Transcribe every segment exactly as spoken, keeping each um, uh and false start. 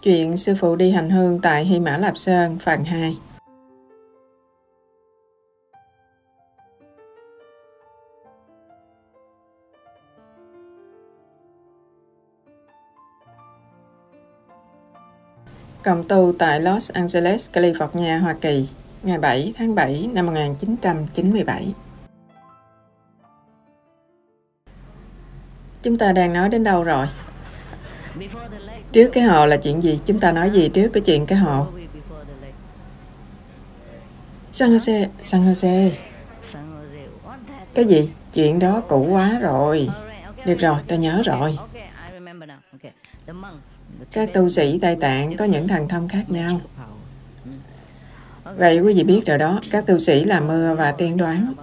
Chuyện sư phụ đi hành hương tại Hy Mã Lạp Sơn phần hai. Cộng tu tại Los Angeles, California, Hoa Kỳ, ngày bảy tháng bảy năm một nghìn chín trăm chín mươi bảy. Chúng ta đang nói đến đâu rồi? Trước cái hồ là chuyện gì? Chúng ta nói gì trước cái chuyện cái hồ? San Jose, San Jose. Cái gì? Chuyện đó cũ quá rồi. Được rồi, ta nhớ rồi. Các tu sĩ Tây Tạng có những thần thông khác nhau. Vậy quý vị biết rồi đó, các tu sĩ làm mưa và tiên đoán.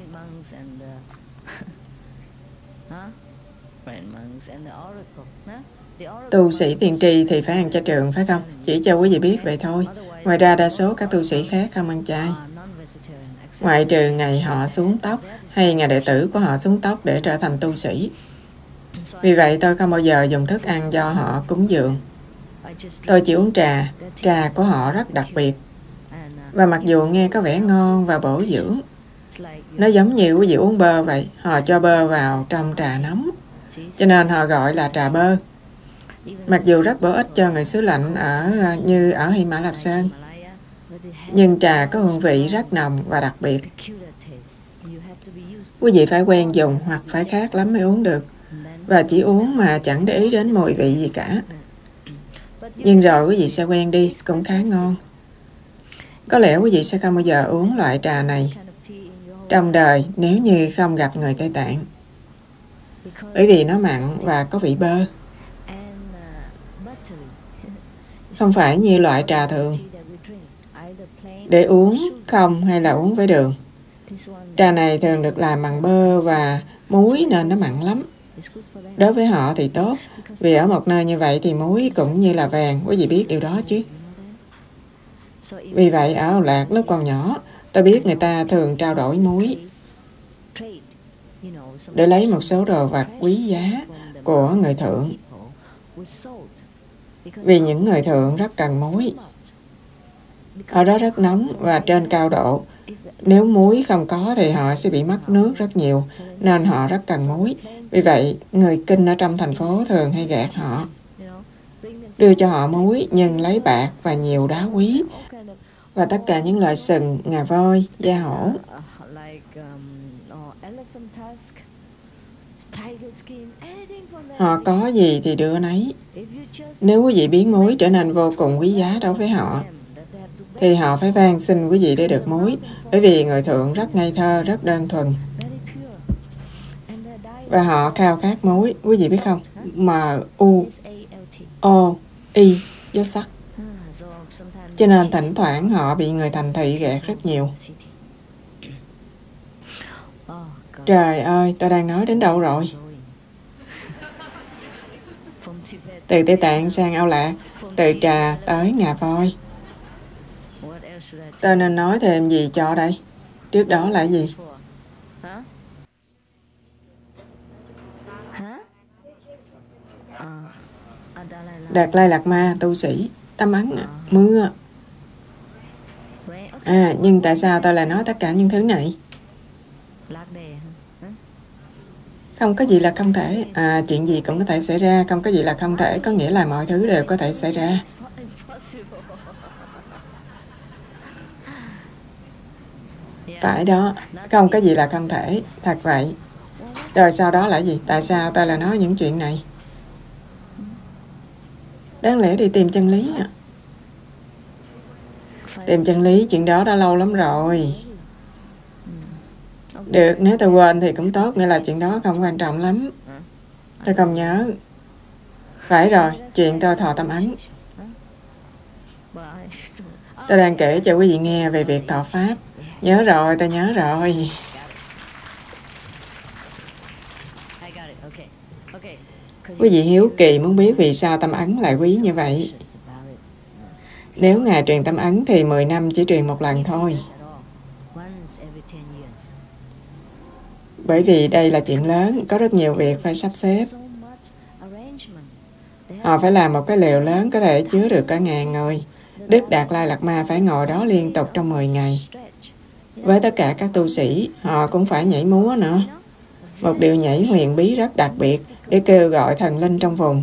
Tu sĩ tiên tri thì phải ăn chay trường, phải không? Chỉ cho quý vị biết vậy thôi. Ngoài ra đa số các tu sĩ khác không ăn chay. Ngoại trừ ngày họ xuống tóc hay ngày đệ tử của họ xuống tóc để trở thành tu sĩ. Vì vậy tôi không bao giờ dùng thức ăn do họ cúng dường. Tôi chỉ uống trà. Trà của họ rất đặc biệt. Và mặc dù nghe có vẻ ngon và bổ dưỡng, nó giống như quý vị uống bơ vậy. Họ cho bơ vào trong trà nóng, cho nên họ gọi là trà bơ. Mặc dù rất bổ ích cho người xứ lạnh ở như ở Hy Mã Lạp Sơn, nhưng trà có hương vị rất nồng và đặc biệt. Quý vị phải quen dùng hoặc phải khát lắm mới uống được. Và chỉ uống mà chẳng để ý đến mùi vị gì cả. Nhưng rồi quý vị sẽ quen đi, cũng khá ngon. Có lẽ quý vị sẽ không bao giờ uống loại trà này trong đời nếu như không gặp người Tây Tạng. Bởi vì nó mặn và có vị bơ. Không phải như loại trà thường, để uống không hay là uống với đường. Trà này thường được làm bằng bơ và muối nên nó mặn lắm. Đối với họ thì tốt, vì ở một nơi như vậy thì muối cũng như là vàng, quý vị biết điều đó chứ. Vì vậy ở Âu Lạc lúc còn nhỏ, tôi biết người ta thường trao đổi muối để lấy một số đồ vật quý giá của người thượng. Vì những người thượng rất cần muối. Ở đó rất nóng và trên cao độ. Nếu muối không có thì họ sẽ bị mất nước rất nhiều, nên họ rất cần muối. Vì vậy, người Kinh ở trong thành phố thường hay gạt họ, đưa cho họ muối nhưng lấy bạc và nhiều đá quý và tất cả những loại sừng, ngà voi, da hổ. Họ có gì thì đưa nấy. Nếu quý vị biến muối trở nên vô cùng quý giá đối với họ, thì họ phải van xin quý vị để được muối, bởi vì người thượng rất ngây thơ, rất đơn thuần. Và họ khao khát muối, quý vị biết không? M U O I dấu sắc. Cho nên thỉnh thoảng họ bị người thành thị gạt rất nhiều. Trời ơi, tôi đang nói đến đâu rồi? Từ Tây Tạng sang Âu Lạc, từ trà tới ngà voi. Tôi nên nói thêm gì cho đây? Trước đó là gì? Đạt Lai Lạt Ma, tu sĩ, Tâm Ấn, mưa. À, nhưng tại sao tôi lại nói tất cả những thứ này? Không có gì là không thể. À, chuyện gì cũng có thể xảy ra. Không có gì là không thể, có nghĩa là mọi thứ đều có thể xảy ra. Phải đó, không có gì là không thể. Thật vậy. Rồi sau đó là gì? Tại sao tôi lại nói những chuyện này? Đáng lẽ đi tìm chân lý à? Tìm chân lý, chuyện đó đã lâu lắm rồi. Được, nếu tôi quên thì cũng tốt, nghĩa là chuyện đó không quan trọng lắm. Tôi không nhớ. Phải rồi, chuyện tôi thọ tâm ấn. Tôi đang kể cho quý vị nghe về việc thọ Pháp. Nhớ rồi, tôi nhớ rồi. Quý vị hiếu kỳ muốn biết vì sao tâm ấn lại quý như vậy. Nếu Ngài truyền tâm ấn thì mười năm chỉ truyền một lần thôi. Bởi vì đây là chuyện lớn, có rất nhiều việc phải sắp xếp. Họ phải làm một cái lều lớn có thể chứa được cả ngàn người. Đức Đạt Lai Lạt Ma phải ngồi đó liên tục trong mười ngày. Với tất cả các tu sĩ, họ cũng phải nhảy múa nữa. Một điệu nhảy huyền bí rất đặc biệt để kêu gọi thần linh trong vùng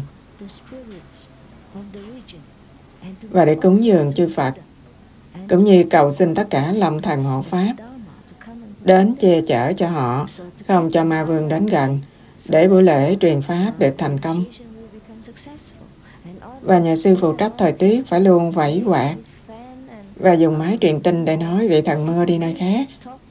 và để cúng dường chư Phật, cũng như cầu xin tất cả Long Thần hộ Pháp đến che chở cho họ, không cho ma vương đến gần, để buổi lễ truyền Pháp được thành công. Và nhà sư phụ trách thời tiết phải luôn vẫy quạt và dùng máy truyền tin để nói vị thần mưa đi nơi khác,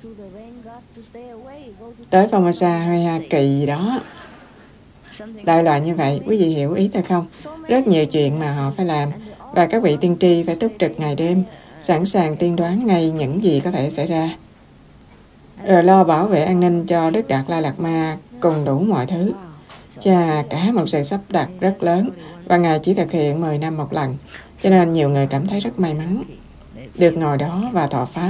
tới Formosa hay Hoa Kỳ gì đó. Đại loại như vậy, quý vị hiểu ý tôi không? Rất nhiều chuyện mà họ phải làm, và các vị tiên tri phải túc trực ngày đêm, sẵn sàng tiên đoán ngay những gì có thể xảy ra, rồi lo bảo vệ an ninh cho Đức Đạt Lai Lạt Ma cùng đủ mọi thứ. Chà, cả một sự sắp đặt rất lớn, và Ngài chỉ thực hiện mười năm một lần, cho nên nhiều người cảm thấy rất may mắn được ngồi đó và thọ Pháp.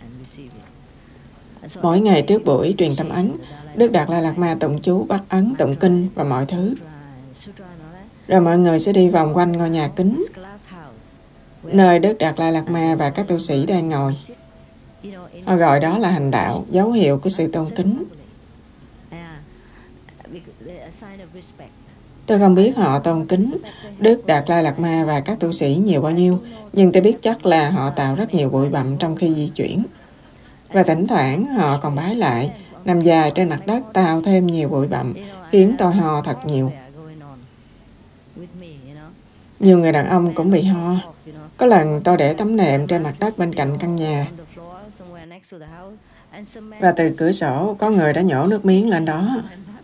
Mỗi ngày trước buổi truyền tâm ấn, Đức Đạt Lai Lạt Ma tụng chú, bắt ấn, tụng kinh và mọi thứ. Rồi mọi người sẽ đi vòng quanh ngôi nhà kính, nơi Đức Đạt Lai Lạt Ma và các tu sĩ đang ngồi. Họ gọi đó là hành đạo, dấu hiệu của sự tôn kính. Tôi không biết họ tôn kính Đức Đạt Lai Lạt Ma và các tu sĩ nhiều bao nhiêu, nhưng tôi biết chắc là họ tạo rất nhiều bụi bặm trong khi di chuyển. Và thỉnh thoảng họ còn bái lại, nằm dài trên mặt đất tạo thêm nhiều bụi bặm, khiến tôi ho thật nhiều. Nhiều người đàn ông cũng bị ho. Có lần tôi để tấm nệm trên mặt đất bên cạnh căn nhà, và từ cửa sổ có người đã nhổ nước miếng lên đó.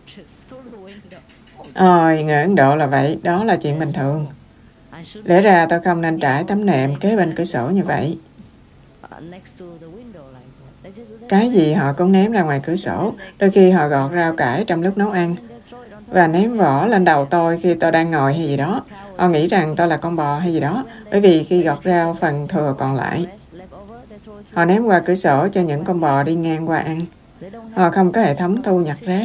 Ôi, người Ấn Độ là vậy, đó là chuyện bình thường. Lẽ ra tôi không nên trải tấm nệm kế bên cửa sổ như vậy. Cái gì họ cũng ném ra ngoài cửa sổ. Đôi khi họ gọt rau cải trong lúc nấu ăn và ném vỏ lên đầu tôi khi tôi đang ngồi hay gì đó. Họ nghĩ rằng tôi là con bò hay gì đó, bởi vì khi gọt rau phần thừa còn lại, họ ném qua cửa sổ cho những con bò đi ngang qua ăn. Họ không có hệ thống thu nhặt rác.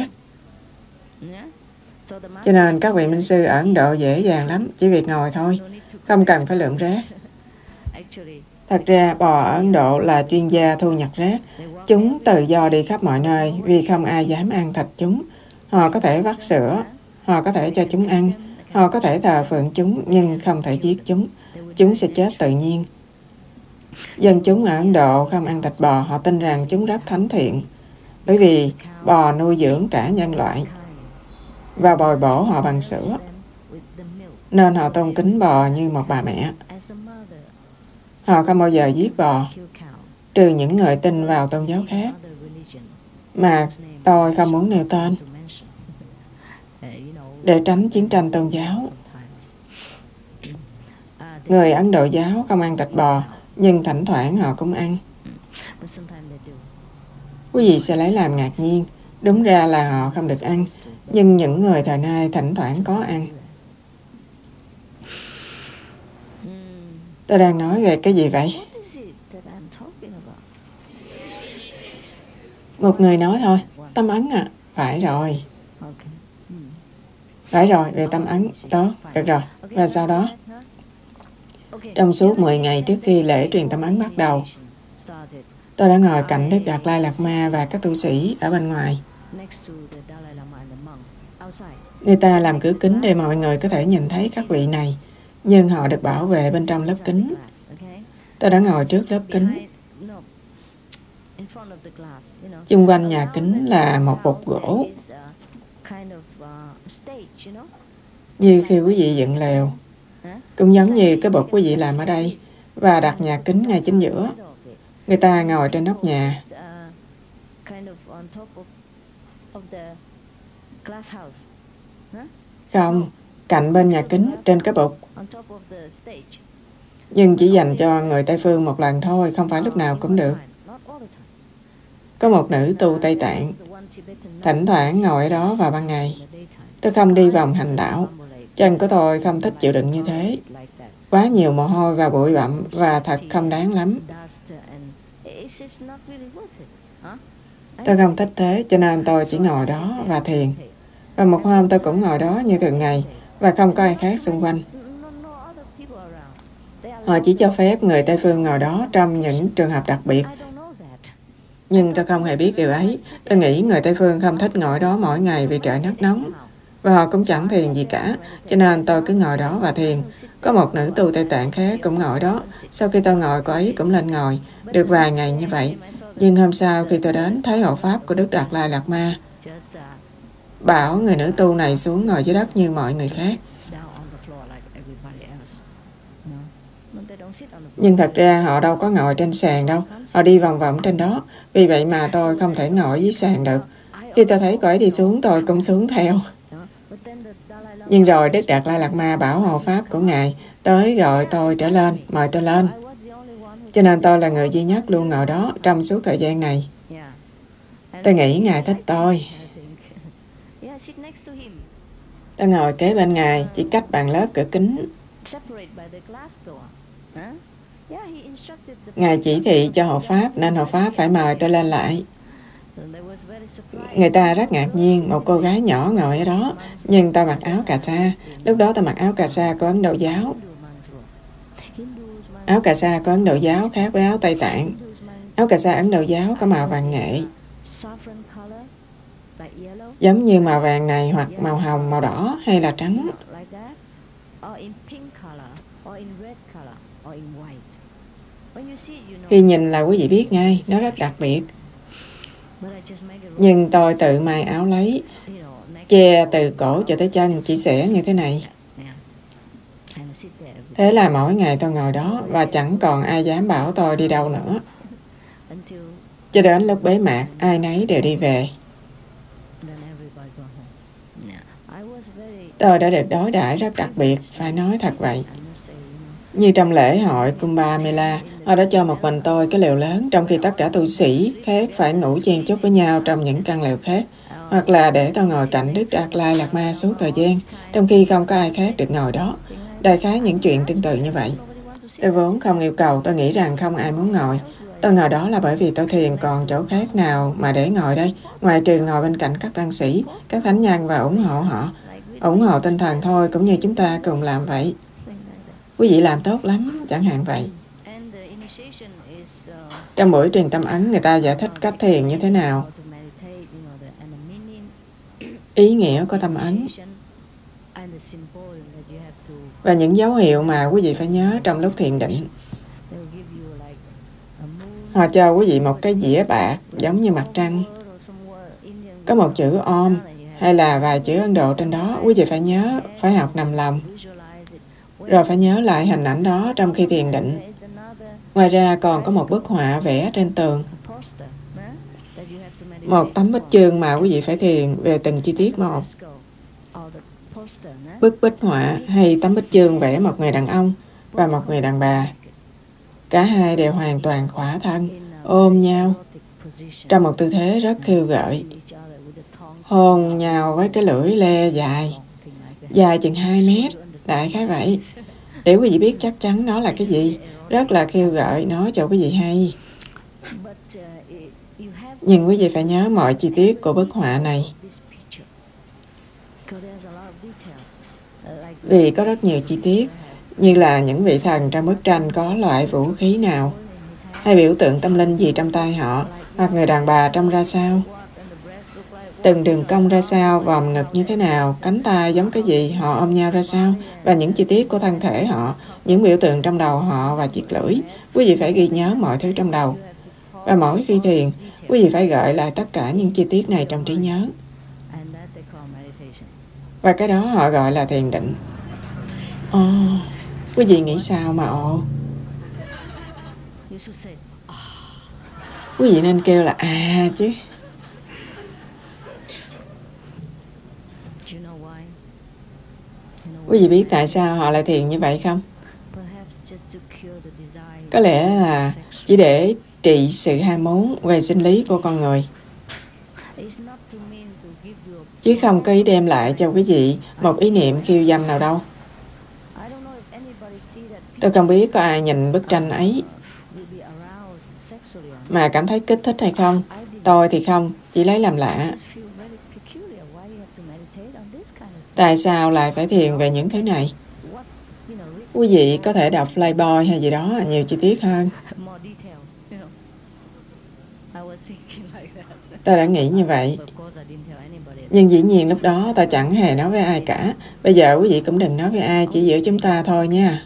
Cho nên các vị minh sư ở Ấn Độ dễ dàng lắm, chỉ việc ngồi thôi, không cần phải lượm rác. Thật ra, bò ở Ấn Độ là chuyên gia thu nhặt rác. Chúng tự do đi khắp mọi nơi vì không ai dám ăn thịt chúng. Họ có thể vắt sữa, họ có thể cho chúng ăn, họ có thể thờ phượng chúng nhưng không thể giết chúng. Chúng sẽ chết tự nhiên. Dân chúng ở Ấn Độ không ăn thịt bò, họ tin rằng chúng rất thánh thiện, bởi vì bò nuôi dưỡng cả nhân loại và bồi bổ họ bằng sữa, nên họ tôn kính bò như một bà mẹ. Họ không bao giờ giết bò, trừ những người tin vào tôn giáo khác mà tôi không muốn nêu tên, để tránh chiến tranh tôn giáo. Người Ấn Độ giáo không ăn thịt bò, nhưng thỉnh thoảng họ cũng ăn. Quý vị sẽ lấy làm ngạc nhiên. Đúng ra là họ không được ăn, nhưng những người thời nay thỉnh thoảng có ăn. Tôi đang nói về cái gì vậy? Một người nói thôi, tâm ấn à? Phải rồi. Phải rồi, về tâm ấn. Tốt, được rồi. Và sau đó? Trong suốt mười ngày trước khi lễ truyền tâm ấn bắt đầu, tôi đã ngồi cạnh Đức Đạt Lai Lạt Ma và các tu sĩ ở bên ngoài. Người ta làm cửa kính để mọi người có thể nhìn thấy các vị này, nhưng họ được bảo vệ bên trong lớp kính. Tôi đã ngồi trước lớp kính. Chung quanh nhà kính là một bục gỗ, như khi quý vị dựng lều, cũng giống như cái bục quý vị làm ở đây, và đặt nhà kính ngay chính giữa. Người ta ngồi trên nóc nhà. Không, cạnh bên nhà kính, trên cái bục. Nhưng chỉ dành cho người Tây Phương một lần thôi, không phải lúc nào cũng được. Có một nữ tu Tây Tạng, thỉnh thoảng ngồi ở đó vào ban ngày. Tôi không đi vòng hành đạo. Chân của tôi không thích chịu đựng như thế. Quá nhiều mồ hôi và bụi bặm và thật không đáng lắm. Tôi không thích thế, cho nên tôi chỉ ngồi đó và thiền. Và một hôm tôi cũng ngồi đó như thường ngày, và không có ai khác xung quanh. Họ chỉ cho phép người Tây phương ngồi đó trong những trường hợp đặc biệt. Nhưng tôi không hề biết điều ấy. Tôi nghĩ người Tây phương không thích ngồi đó mỗi ngày vì trời rất nóng. Và họ cũng chẳng thiền gì cả. Cho nên tôi cứ ngồi đó và thiền. Có một nữ tu Tây Tạng khác cũng ngồi đó. Sau khi tôi ngồi, cô ấy cũng lên ngồi. Được vài ngày như vậy. Nhưng hôm sau khi tôi đến, thấy hộ pháp của Đức Đạt Lai Lạt Ma bảo người nữ tu này xuống ngồi dưới đất như mọi người khác. Nhưng thật ra họ đâu có ngồi trên sàn đâu. Họ đi vòng vòng trên đó. Vì vậy mà tôi không thể ngồi dưới sàn được. Khi tôi thấy cô ấy đi xuống, tôi cũng xuống theo. Nhưng rồi Đức Đạt Lai Lạt Ma bảo hộ pháp của Ngài tới gọi tôi trở lên, mời tôi lên. Cho nên tôi là người duy nhất luôn ngồi đó trong suốt thời gian này. Tôi nghĩ Ngài thích tôi. Tôi ngồi kế bên Ngài, chỉ cách bàn lớp cửa kính. Ngài chỉ thị cho hộ pháp nên hộ pháp phải mời tôi lên lại. Người ta rất ngạc nhiên, một cô gái nhỏ ngồi ở đó, nhưng tôi mặc áo cà sa. Lúc đó tôi mặc áo cà sa của Ấn Độ giáo. Áo cà sa của Ấn Độ giáo khác với áo Tây Tạng. Áo cà sa Ấn Độ giáo có màu vàng nghệ, giống như màu vàng này, hoặc màu hồng, màu đỏ hay là trắng. Khi nhìn là quý vị biết ngay, nó rất đặc biệt. Nhưng tôi tự may áo lấy, che từ cổ cho tới chân, chỉ xẻ như thế này. Thế là mỗi ngày tôi ngồi đó và chẳng còn ai dám bảo tôi đi đâu nữa. Cho đến lúc bế mạc, ai nấy đều đi về. Tôi đã được đối đãi rất đặc biệt, phải nói thật vậy. Như trong lễ hội Kumbh Mela, họ đã cho một mình tôi cái lều lớn, trong khi tất cả tu sĩ khác phải ngủ chen chúc với nhau trong những căn lều khác. Hoặc là để tôi ngồi cạnh Đức Đạt Lai Lạt Ma suốt thời gian, trong khi không có ai khác được ngồi đó. Đại khái những chuyện tương tự như vậy. Tôi vốn không yêu cầu, tôi nghĩ rằng không ai muốn ngồi. Tôi ngồi đó là bởi vì tôi thiền, còn chỗ khác nào mà để ngồi đây, ngoài trừ ngồi bên cạnh các tăng sĩ, các thánh nhân và ủng hộ họ. Ủng hộ tinh thần thôi, cũng như chúng ta cùng làm vậy. Quý vị làm tốt lắm, chẳng hạn vậy. Trong buổi truyền tâm ấn, người ta giải thích cách thiền như thế nào, ý nghĩa của tâm ấn, và những dấu hiệu mà quý vị phải nhớ trong lúc thiền định. Họ cho quý vị một cái dĩa bạc giống như mặt trăng, có một chữ Om hay là vài chữ Ấn Độ trên đó. Quý vị phải nhớ, phải học nằm lòng, rồi phải nhớ lại hình ảnh đó trong khi thiền định. Ngoài ra còn có một bức họa vẽ trên tường, một tấm bích chương mà quý vị phải thiền về từng chi tiết một. Bức bích họa hay tấm bích chương vẽ một người đàn ông và một người đàn bà. Cả hai đều hoàn toàn khỏa thân, ôm nhau, trong một tư thế rất khiêu gợi, hôn nhau với cái lưỡi le dài, dài chừng hai mét, đại khái vậy. Để quý vị biết chắc chắn nó là cái gì, rất là khiêu gợi, nói cho quý vị hay. Nhưng quý vị phải nhớ mọi chi tiết của bức họa này, vì có rất nhiều chi tiết, như là những vị thần trong bức tranh có loại vũ khí nào, hay biểu tượng tâm linh gì trong tay họ, hoặc người đàn bà trông ra sao, từng đường cong ra sao, vòng ngực như thế nào, cánh tay giống cái gì, họ ôm nhau ra sao, và những chi tiết của thân thể họ, những biểu tượng trong đầu họ và chiếc lưỡi. Quý vị phải ghi nhớ mọi thứ trong đầu. Và mỗi khi thiền, quý vị phải gợi lại tất cả những chi tiết này trong trí nhớ. Và cái đó họ gọi là thiền định. Ồ, oh, quý vị nghĩ sao mà ồ? Oh. Quý vị nên kêu là à chứ. Quý vị biết tại sao họ lại thiền như vậy không? Có lẽ là chỉ để trị sự ham muốn về sinh lý của con người, chứ không có ý đem lại cho quý vị một ý niệm khiêu dâm nào đâu. Tôi không biết có ai nhìn bức tranh ấy mà cảm thấy kích thích hay không. Tôi thì không, chỉ lấy làm lạ. Tại sao lại phải thiền về những thứ này? Quý vị có thể đọc Playboy hay gì đó nhiều chi tiết hơn. Tôi đã nghĩ như vậy. Nhưng dĩ nhiên lúc đó tôi chẳng hề nói với ai cả. Bây giờ quý vị cũng đừng nói với ai, chỉ giữa chúng ta thôi nha.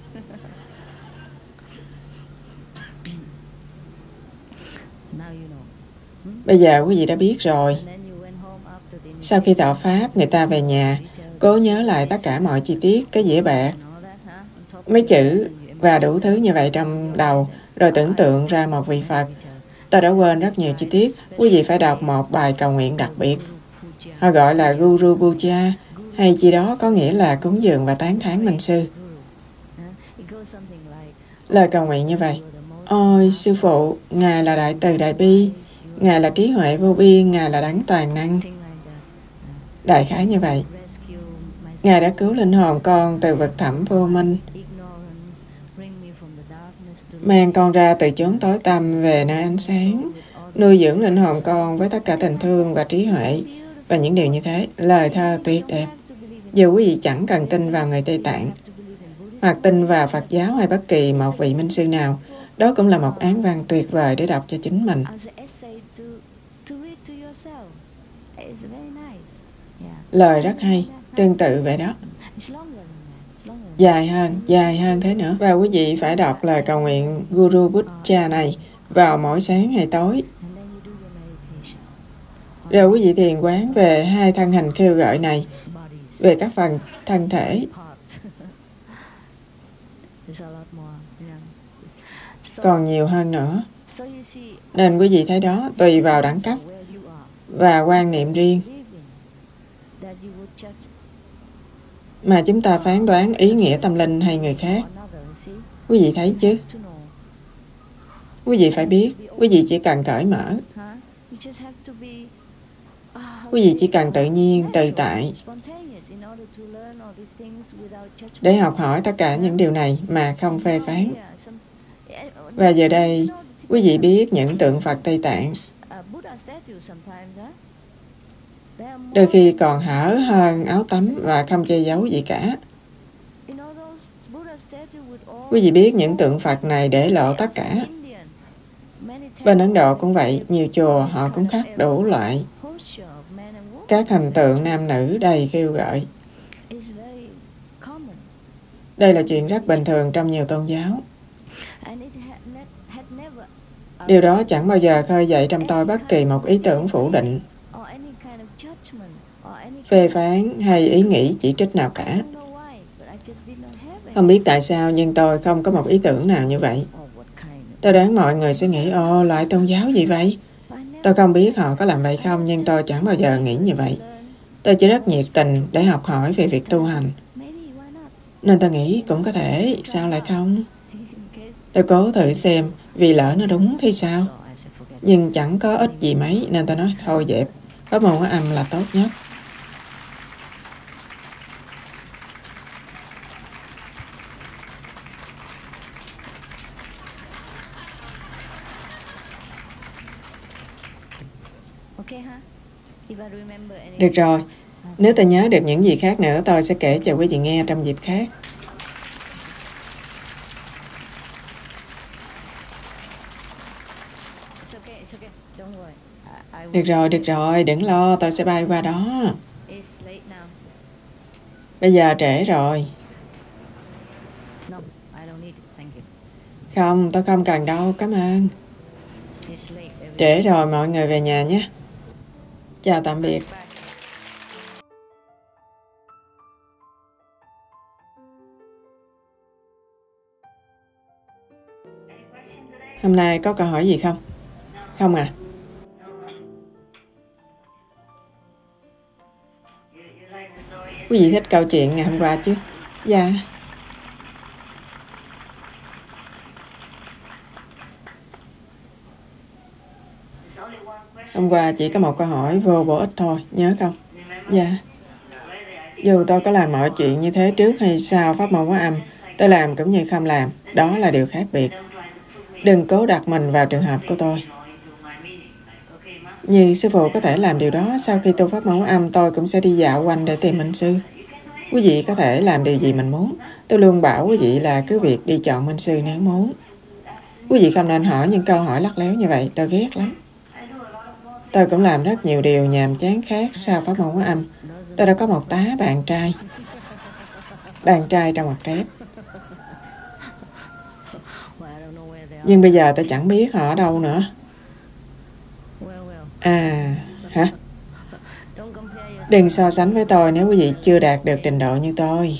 Bây giờ quý vị đã biết rồi. Sau khi thọ Pháp, người ta về nhà, cố nhớ lại tất cả mọi chi tiết, cái dĩa bạc, mấy chữ và đủ thứ như vậy trong đầu, rồi tưởng tượng ra một vị Phật. Tôi đã quên rất nhiều chi tiết. Quý vị phải đọc một bài cầu nguyện đặc biệt. Họ gọi là Guru Puja, hay chi đó có nghĩa là cúng dường và tán thán minh sư. Lời cầu nguyện như vậy: Ôi Sư Phụ, Ngài là Đại Từ Đại Bi, Ngài là trí huệ vô biên, Ngài là đấng toàn năng. Đại khái như vậy. Ngài đã cứu linh hồn con từ vực thẳm vô minh, mang con ra từ chốn tối tăm về nơi ánh sáng, nuôi dưỡng linh hồn con với tất cả tình thương và trí huệ, và những điều như thế. Lời thơ tuyệt đẹp. Dù quý vị chẳng cần tin vào người Tây Tạng, hoặc tin vào Phật giáo hay bất kỳ một vị minh sư nào, đó cũng là một án văn tuyệt vời để đọc cho chính mình. Lời rất hay, tương tự vậy đó. Dài hơn, dài hơn thế nữa. Và quý vị phải đọc lời cầu nguyện Guru Puja này vào mỗi sáng hay tối. Rồi quý vị thiền quán về hai thân hình kêu gọi này, về các phần thân thể. Còn nhiều hơn nữa. Nên quý vị thấy đó, tùy vào đẳng cấp và quan niệm riêng mà chúng ta phán đoán ý nghĩa tâm linh hay người khác. Quý vị thấy chứ? Quý vị phải biết, quý vị chỉ cần cởi mở. Quý vị chỉ cần tự nhiên, tự tại để học hỏi tất cả những điều này mà không phê phán. Và giờ đây, quý vị biết những tượng Phật Tây Tạng đôi khi còn hở hơn áo tắm và không che giấu gì cả. Quý vị biết những tượng Phật này để lộ tất cả. Bên Ấn Độ cũng vậy, nhiều chùa họ cũng khắc đủ loại các hình tượng nam nữ đầy kêu gọi. Đây là chuyện rất bình thường trong nhiều tôn giáo. Điều đó chẳng bao giờ khơi dậy trong tôi bất kỳ một ý tưởng phủ định, phê phán hay ý nghĩ chỉ trích nào cả. Không biết tại sao nhưng tôi không có một ý tưởng nào như vậy. Tôi đoán mọi người sẽ nghĩ, ồ, loại tôn giáo gì vậy? Tôi không biết họ có làm vậy không, nhưng tôi chẳng bao giờ nghĩ như vậy. Tôi chỉ rất nhiệt tình để học hỏi về việc tu hành. Nên tôi nghĩ cũng có thể, sao lại không? Tôi cố thử xem, vì lỡ nó đúng thì sao? Nhưng chẳng có ích gì mấy, nên tôi nói thôi dẹp. Pháp môn hóa âm là tốt nhất. Được rồi, nếu tôi nhớ được những gì khác nữa, tôi sẽ kể cho quý vị nghe trong dịp khác. Được rồi, được rồi, đừng lo, tôi sẽ bay qua đó. Bây giờ trễ rồi. Không, tôi không cần đâu, cảm ơn. Trễ rồi, mọi người về nhà nhé. Chào tạm biệt. Hôm nay có câu hỏi gì không? Không à? Quý vị thích câu chuyện ngày hôm qua chứ? Dạ. Hôm qua chỉ có một câu hỏi vô bổ ích thôi, nhớ không? Dạ. Dù tôi có làm mọi chuyện như thế trước hay sau pháp môn hóa âm, tôi làm cũng như không làm, đó là điều khác biệt. Đừng cố đặt mình vào trường hợp của tôi. Như sư phụ có thể làm điều đó, sau khi tu pháp môn hóa âm tôi cũng sẽ đi dạo quanh để tìm minh sư. Quý vị có thể làm điều gì mình muốn. Tôi luôn bảo quý vị là cứ việc đi chọn minh sư nếu muốn. Quý vị không nên hỏi những câu hỏi lắt léo như vậy, tôi ghét lắm. Tôi cũng làm rất nhiều điều nhàm chán khác sau pháp môn hóa âm. Tôi đã có một tá bạn trai. Bạn trai trong mặt kép. Nhưng bây giờ tôi chẳng biết họ ở đâu nữa. À, hả? Đừng so sánh với tôi nếu quý vị chưa đạt được trình độ như tôi.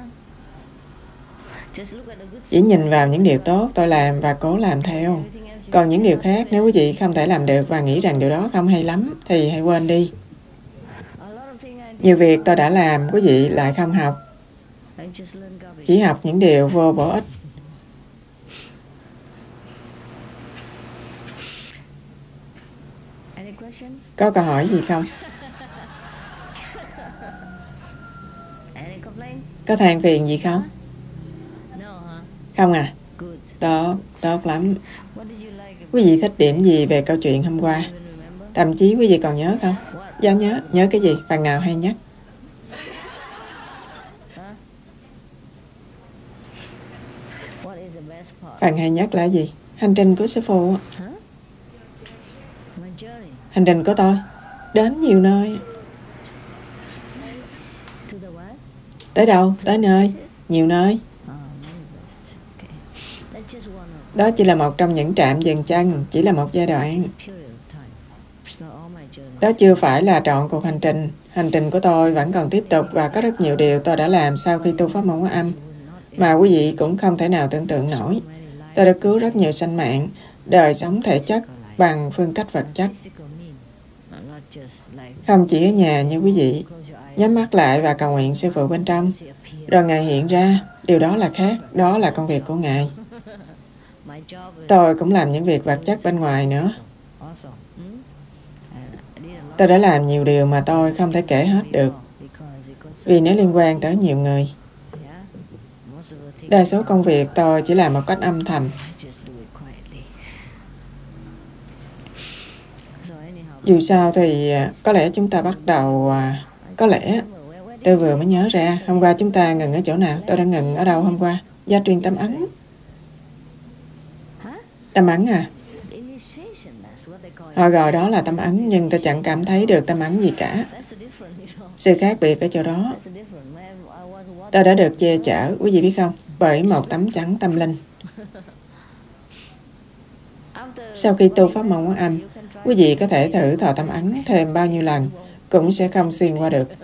Chỉ nhìn vào những điều tốt tôi làm và cố làm theo. Còn những điều khác, nếu quý vị không thể làm được và nghĩ rằng điều đó không hay lắm, thì hãy quên đi. Nhiều việc tôi đã làm, quý vị lại không học. Chỉ học những điều vô bổ ích. Có câu hỏi gì không? Có than phiền gì không? Không à? Tốt, tốt lắm. Quý vị thích điểm gì về câu chuyện hôm qua? Thậm chí quý vị còn nhớ không? Dạ nhớ. Nhớ cái gì? Phần nào hay nhất? Phần hay nhất là gì? Hành trình của sư phụ. Hành trình của tôi. Đến nhiều nơi. Tới đâu? Tới nơi. Nhiều nơi. Đó chỉ là một trong những trạm dừng chân, chỉ là một giai đoạn. Đó chưa phải là trọn cuộc hành trình. Hành trình của tôi vẫn còn tiếp tục và có rất nhiều điều tôi đã làm sau khi tu pháp môn hóa âm mà quý vị cũng không thể nào tưởng tượng nổi. Tôi đã cứu rất nhiều sinh mạng, đời sống thể chất bằng phương cách vật chất. Không chỉ ở nhà như quý vị, nhắm mắt lại và cầu nguyện sư phụ bên trong. Rồi Ngài hiện ra, điều đó là khác, đó là công việc của Ngài. Tôi cũng làm những việc vật chất bên ngoài nữa. Tôi đã làm nhiều điều mà tôi không thể kể hết được, vì nó liên quan tới nhiều người. Đa số công việc tôi chỉ làm một cách âm thầm. Dù sao thì có lẽ chúng ta bắt đầu... Có lẽ tôi vừa mới nhớ ra, hôm qua chúng ta ngừng ở chỗ nào? Tôi đã ngừng ở đâu hôm qua? Gia truyền tâm ấn. Tâm ấn à? Họ gọi đó là tâm ấn, nhưng tôi chẳng cảm thấy được tâm ấn gì cả. Sự khác biệt ở chỗ đó. Tôi đã được che chở, quý vị biết không, bởi một tấm chắn tâm linh. Sau khi tu pháp môn hóa âm, quý vị có thể thử thọ tâm ấn thêm bao nhiêu lần, cũng sẽ không xuyên qua được.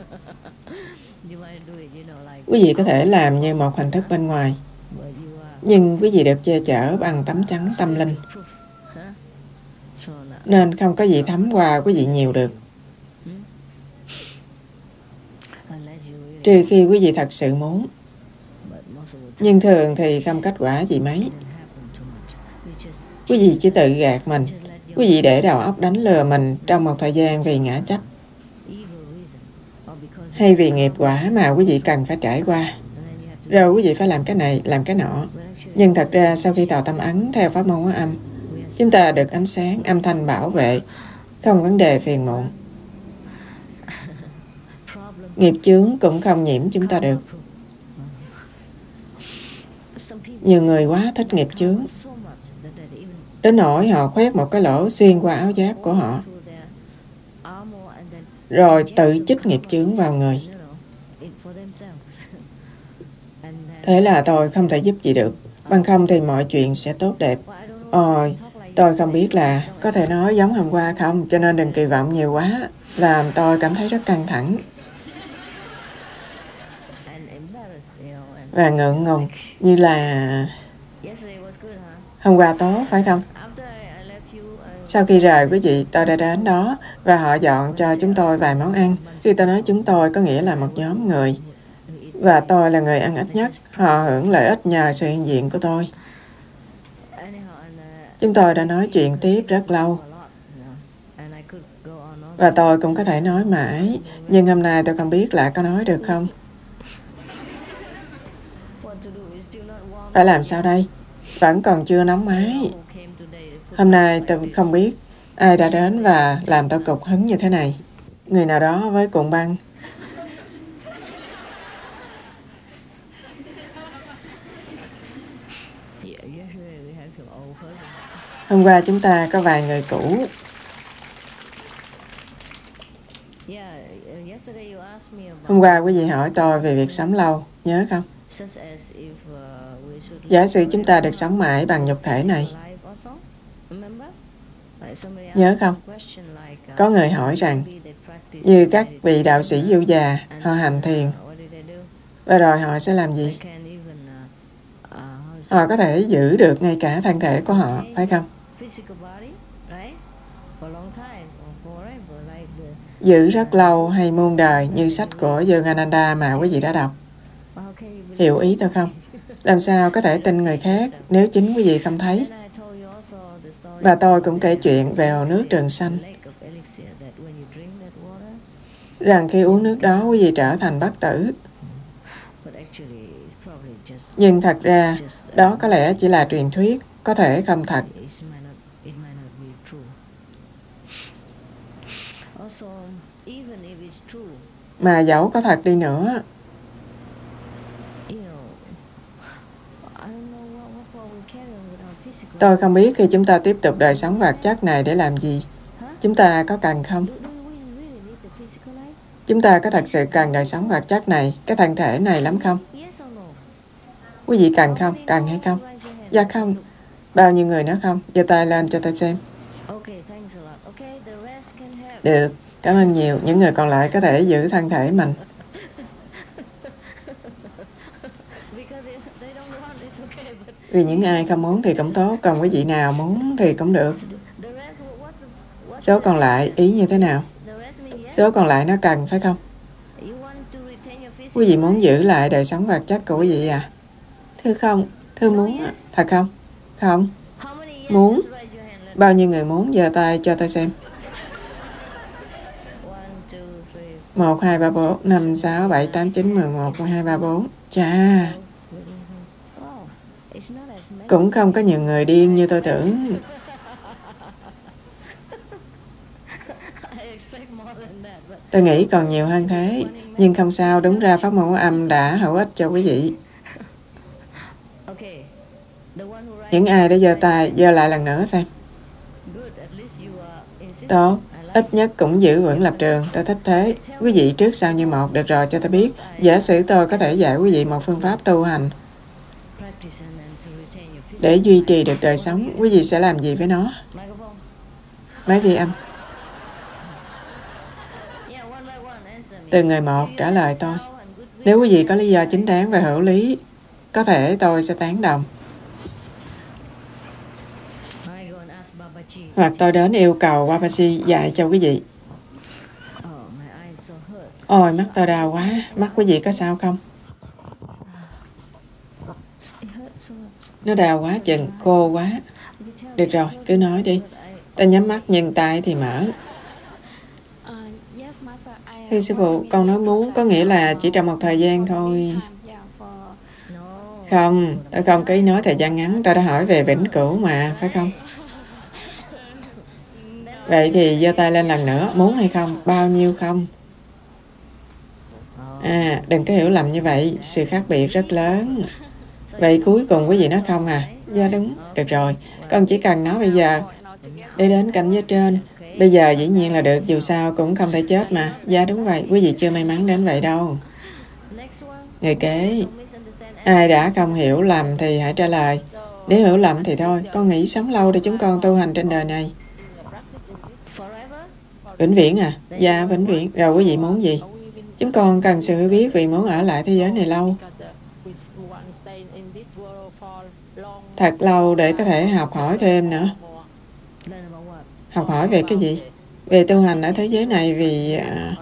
Quý vị có thể làm như một hình thức bên ngoài, nhưng quý vị được che chở bằng tấm chắn tâm linh, nên không có gì thấm qua quý vị nhiều được. Trừ khi quý vị thật sự muốn. Nhưng thường thì không kết quả gì mấy. Quý vị chỉ tự gạt mình. Quý vị để đầu óc đánh lừa mình trong một thời gian vì ngã chấp, hay vì nghiệp quả mà quý vị cần phải trải qua. Rồi quý vị phải làm cái này, làm cái nọ. Nhưng thật ra sau khi tạo tâm ấn theo pháp môn hóa âm, chúng ta được ánh sáng, âm thanh bảo vệ, không vấn đề phiền muộn. Nghiệp chướng cũng không nhiễm chúng ta được. Nhiều người quá thích nghiệp chướng, đến nỗi họ khoét một cái lỗ xuyên qua áo giáp của họ, rồi tự chích nghiệp chướng vào người. Thế là tôi không thể giúp gì được. Bằng không thì mọi chuyện sẽ tốt đẹp. Ôi, tôi không biết là có thể nói giống hôm qua không, cho nên đừng kỳ vọng nhiều quá, làm tôi cảm thấy rất căng thẳng và ngượng ngùng, như là hôm qua tốt, phải không? Sau khi rời quý vị, tôi đã đến đó và họ dọn cho chúng tôi vài món ăn. Khi tôi nói chúng tôi có nghĩa là một nhóm người, và tôi là người ăn ít nhất. Họ hưởng lợi ích nhờ sự hiện diện của tôi. Chúng tôi đã nói chuyện tiếp rất lâu, và tôi cũng có thể nói mãi, nhưng hôm nay tôi không biết là có nói được không. Phải làm sao đây? Vẫn còn chưa nóng máy. Hôm nay tôi không biết ai đã đến và làm tôi cục hứng như thế này. Người nào đó với cuộn băng. Hôm qua chúng ta có vài người cũ. Hôm qua quý vị hỏi tôi về việc sống lâu, nhớ không? Giả sử chúng ta được sống mãi bằng nhục thể này. Nhớ không? Có người hỏi rằng, như các vị đạo sĩ du già, họ hành thiền, và rồi họ sẽ làm gì? Họ có thể giữ được ngay cả thân thể của họ, phải không? Giữ rất lâu hay muôn đời như sách của Yogananda mà quý vị đã đọc. Hiểu ý tôi không? Làm sao có thể tin người khác nếu chính quý vị không thấy? Và tôi cũng kể chuyện về hồ nước Trường Sanh, rằng khi uống nước đó quý vị trở thành bất tử. Nhưng thật ra, đó có lẽ chỉ là truyền thuyết, có thể không thật. Mà dẫu có thật đi nữa, tôi không biết khi chúng ta tiếp tục đời sống vật chất này để làm gì. Chúng ta có cần không? Chúng ta có thật sự cần đời sống vật chất này, cái thân thể này lắm không? Quý vị cần không? Cần hay không? Dạ không. Bao nhiêu người nói không? Giơ tay lên cho tôi xem. Được, cảm ơn nhiều. Những người còn lại có thể giữ thân thể mình. Vì những ai không muốn thì cũng tốt, còn quý vị nào muốn thì cũng được. Số còn lại, ý như thế nào? Số còn lại nó cần, phải không? Quý vị muốn giữ lại đời sống vật chất của quý vị à? Thưa không, thưa muốn. Thật không? Không. Muốn. Bao nhiêu người muốn giơ tay cho tôi xem. một, hai, ba, bốn, năm, sáu, bảy, tám, chín, mười một, mười hai, ba, bốn. Chà. Cũng không có nhiều người điên như tôi tưởng. Tôi nghĩ còn nhiều hơn thế. Nhưng không sao, đúng ra pháp môn âm đã hữu ích cho quý vị. Những ai đã giơ tay, giơ lại lần nữa xem. Tốt, ít nhất cũng giữ vững lập trường, tôi thích thế. Quý vị trước sau như một, được rồi, cho tôi biết. Giả sử tôi có thể dạy quý vị một phương pháp tu hành để duy trì được đời sống, quý vị sẽ làm gì với nó? Máy ghi âm. Từ người một trả lời tôi. Nếu quý vị có lý do chính đáng và hữu lý, có thể tôi sẽ tán đồng. Hoặc tôi đến yêu cầu Babaji dạy cho quý vị. Ôi, mắt tôi đau quá. Mắt quý vị có sao không? Nó đau quá chừng, khô quá. Được rồi, cứ nói đi. Ta nhắm mắt nhưng tay thì mở. Thưa sư phụ, con nói muốn có nghĩa là chỉ trong một thời gian thôi. Không, tôi không có ý nói thời gian ngắn. Tôi đã hỏi về vĩnh cửu mà, phải không? Vậy thì giơ tay lên lần nữa. Muốn hay không? Bao nhiêu không? À, đừng có hiểu lầm như vậy. Sự khác biệt rất lớn. Vậy cuối cùng quý vị nói không à? Dạ đúng. Được rồi. Con chỉ cần nói bây giờ để đến cảnh giới trên. Bây giờ dĩ nhiên là được. Dù sao cũng không thể chết mà. Dạ đúng vậy. Quý vị chưa may mắn đến vậy đâu. Người kế. Ai đã không hiểu lầm thì hãy trả lời. Nếu hiểu lầm thì thôi. Con nghĩ sống lâu để chúng con tu hành trên đời này. Vĩnh viễn à? Dạ vĩnh viễn. Rồi quý vị muốn gì? Chúng con cần sự hiểu biết vì muốn ở lại thế giới này lâu. Thật lâu để có thể học hỏi thêm nữa. Học hỏi về cái gì? Về tu hành ở thế giới này vì... À...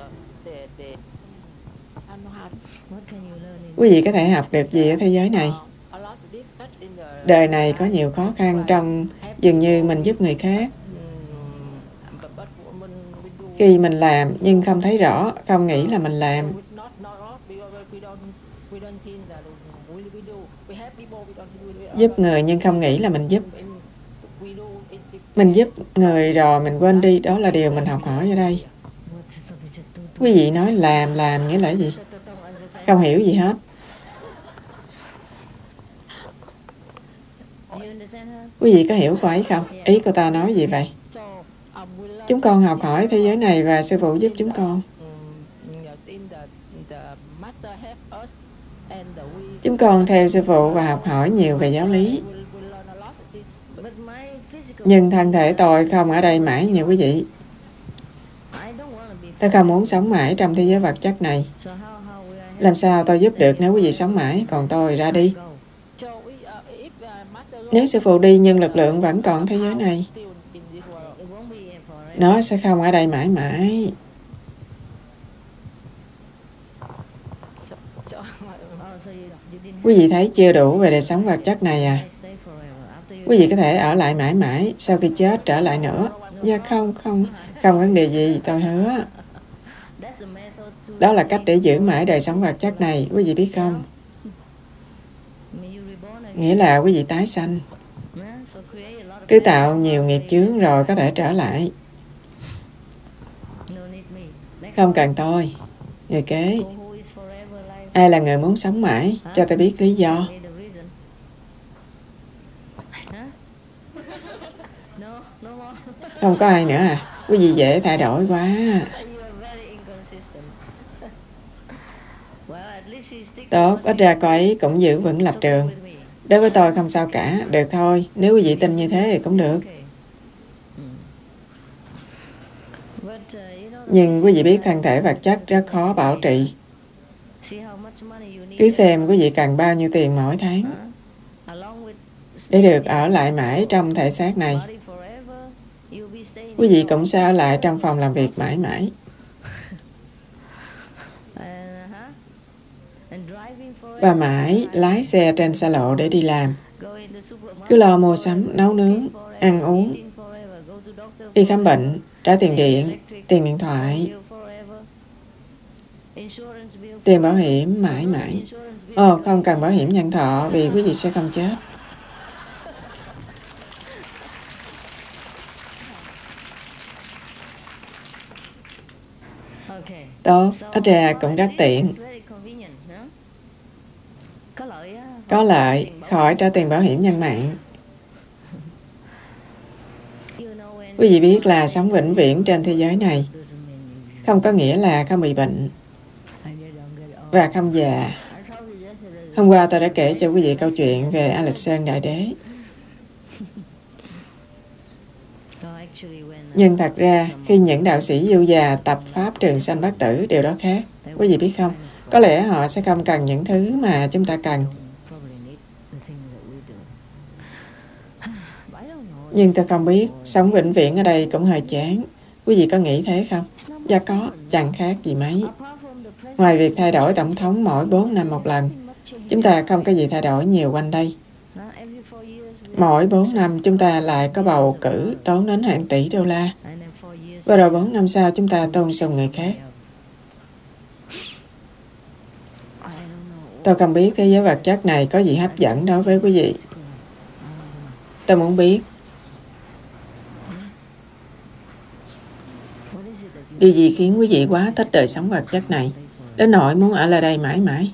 Quý vị có thể học được gì ở thế giới này? Đời này có nhiều khó khăn trong dường như mình giúp người khác. Khi mình làm nhưng không thấy rõ, không nghĩ là mình làm. Giúp người nhưng không nghĩ là mình giúp. Mình giúp người rồi mình quên đi, đó là điều mình học hỏi ở đây. Quý vị nói làm, làm nghĩa là gì? Không hiểu gì hết. Quý vị có hiểu cô ấy không? Ý cô ta nói gì vậy? Chúng con học hỏi thế giới này và sư phụ giúp chúng con. Chúng con theo sư phụ và học hỏi nhiều về giáo lý. Nhưng thân thể tôi không ở đây mãi như quý vị. Tôi không muốn sống mãi trong thế giới vật chất này. Làm sao tôi giúp được nếu quý vị sống mãi, còn tôi ra đi? Nếu sư phụ đi nhưng lực lượng vẫn còn thế giới này, nó sẽ không ở đây mãi mãi. Quý vị thấy chưa đủ về đời sống vật chất này à? Quý vị có thể ở lại mãi mãi, sau khi chết trở lại nữa. Dạ không, không, không vấn đề gì, tôi hứa. Đó là cách để giữ mãi đời sống vật chất này, quý vị biết không? Nghĩa là quý vị tái sanh. Cứ tạo nhiều nghiệp chướng rồi có thể trở lại. Không cần tôi. Người kế. Ai là người muốn sống mãi? Cho tôi biết lý do. Không có ai nữa à? Quý vị dễ thay đổi quá. Tốt, ít ra cô ấy cũng giữ vững lập trường. Đối với tôi không sao cả, được thôi. Nếu quý vị tin như thế thì cũng được. Nhưng quý vị biết thân thể vật chất rất khó bảo trị. Cứ xem quý vị cần bao nhiêu tiền mỗi tháng để được ở lại mãi trong thể xác này. Quý vị cũng sẽ ở lại trong phòng làm việc mãi mãi. Và mãi lái xe trên xa lộ để đi làm. Cứ lo mua sắm, nấu nướng, ăn uống, đi khám bệnh, trả tiền điện, tiền điện thoại, tiền bảo hiểm mãi mãi. Ồ, không cần bảo hiểm nhân thọ vì quý vị sẽ không chết. Tốt, ít ra cũng rất tiện. Có lợi, khỏi trả tiền bảo hiểm nhân mạng. Quý vị biết là sống vĩnh viễn trên thế giới này không có nghĩa là không bị bệnh và không già. Hôm qua tôi đã kể cho quý vị câu chuyện về Alexander Đại Đế. Nhưng thật ra, khi những đạo sĩ du già tập Pháp trường sanh bất tử, điều đó khác. Quý vị biết không? Có lẽ họ sẽ không cần những thứ mà chúng ta cần. Nhưng tôi không biết, sống vĩnh viễn ở đây cũng hơi chán. Quý vị có nghĩ thế không? Dạ có, chẳng khác gì mấy. Ngoài việc thay đổi tổng thống mỗi bốn năm một lần, chúng ta không có gì thay đổi nhiều quanh đây. Mỗi bốn năm chúng ta lại có bầu cử tốn đến hàng tỷ đô la. Và rồi bốn năm sau chúng ta tôn sùng người khác. Tôi không biết thế giới vật chất này có gì hấp dẫn đối với quý vị. Tôi muốn biết. Điều gì khiến quý vị quá thích đời sống vật chất này, đến nỗi muốn ở lại đây mãi mãi?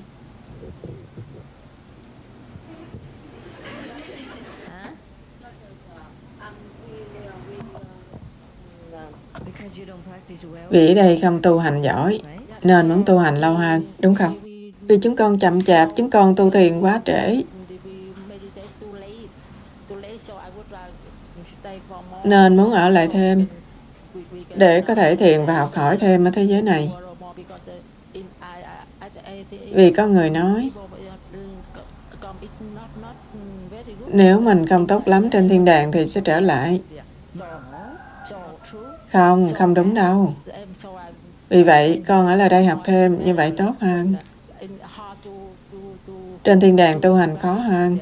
Vì ở đây không tu hành giỏi, nên muốn tu hành lâu hơn, đúng không? Vì chúng con chậm chạp, chúng con tu thiền quá trễ. Nên muốn ở lại thêm, để có thể thiền và học hỏi thêm ở thế giới này. Vì có người nói, nếu mình không tốt lắm trên thiên đàng thì sẽ trở lại. Không, không đúng đâu. Vì vậy, con ở lại đây học thêm, như vậy tốt hơn. Trên thiên đàng tu hành khó hơn.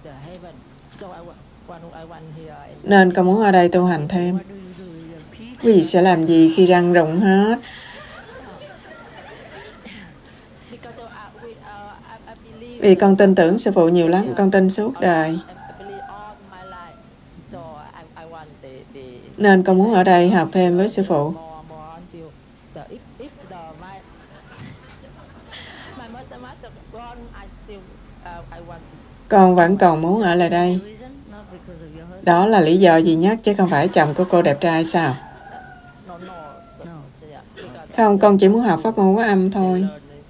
Nên con muốn ở đây tu hành thêm. Quý vị sẽ làm gì khi răng rụng hết? Vì con tin tưởng sư phụ nhiều lắm, con tin suốt đời. Nên con muốn ở đây học thêm với sư phụ. Con vẫn còn muốn ở lại đây. Đó là lý do duy nhất chứ không phải chồng của cô đẹp trai sao? Không, con chỉ muốn học pháp môn hóa âm thôi.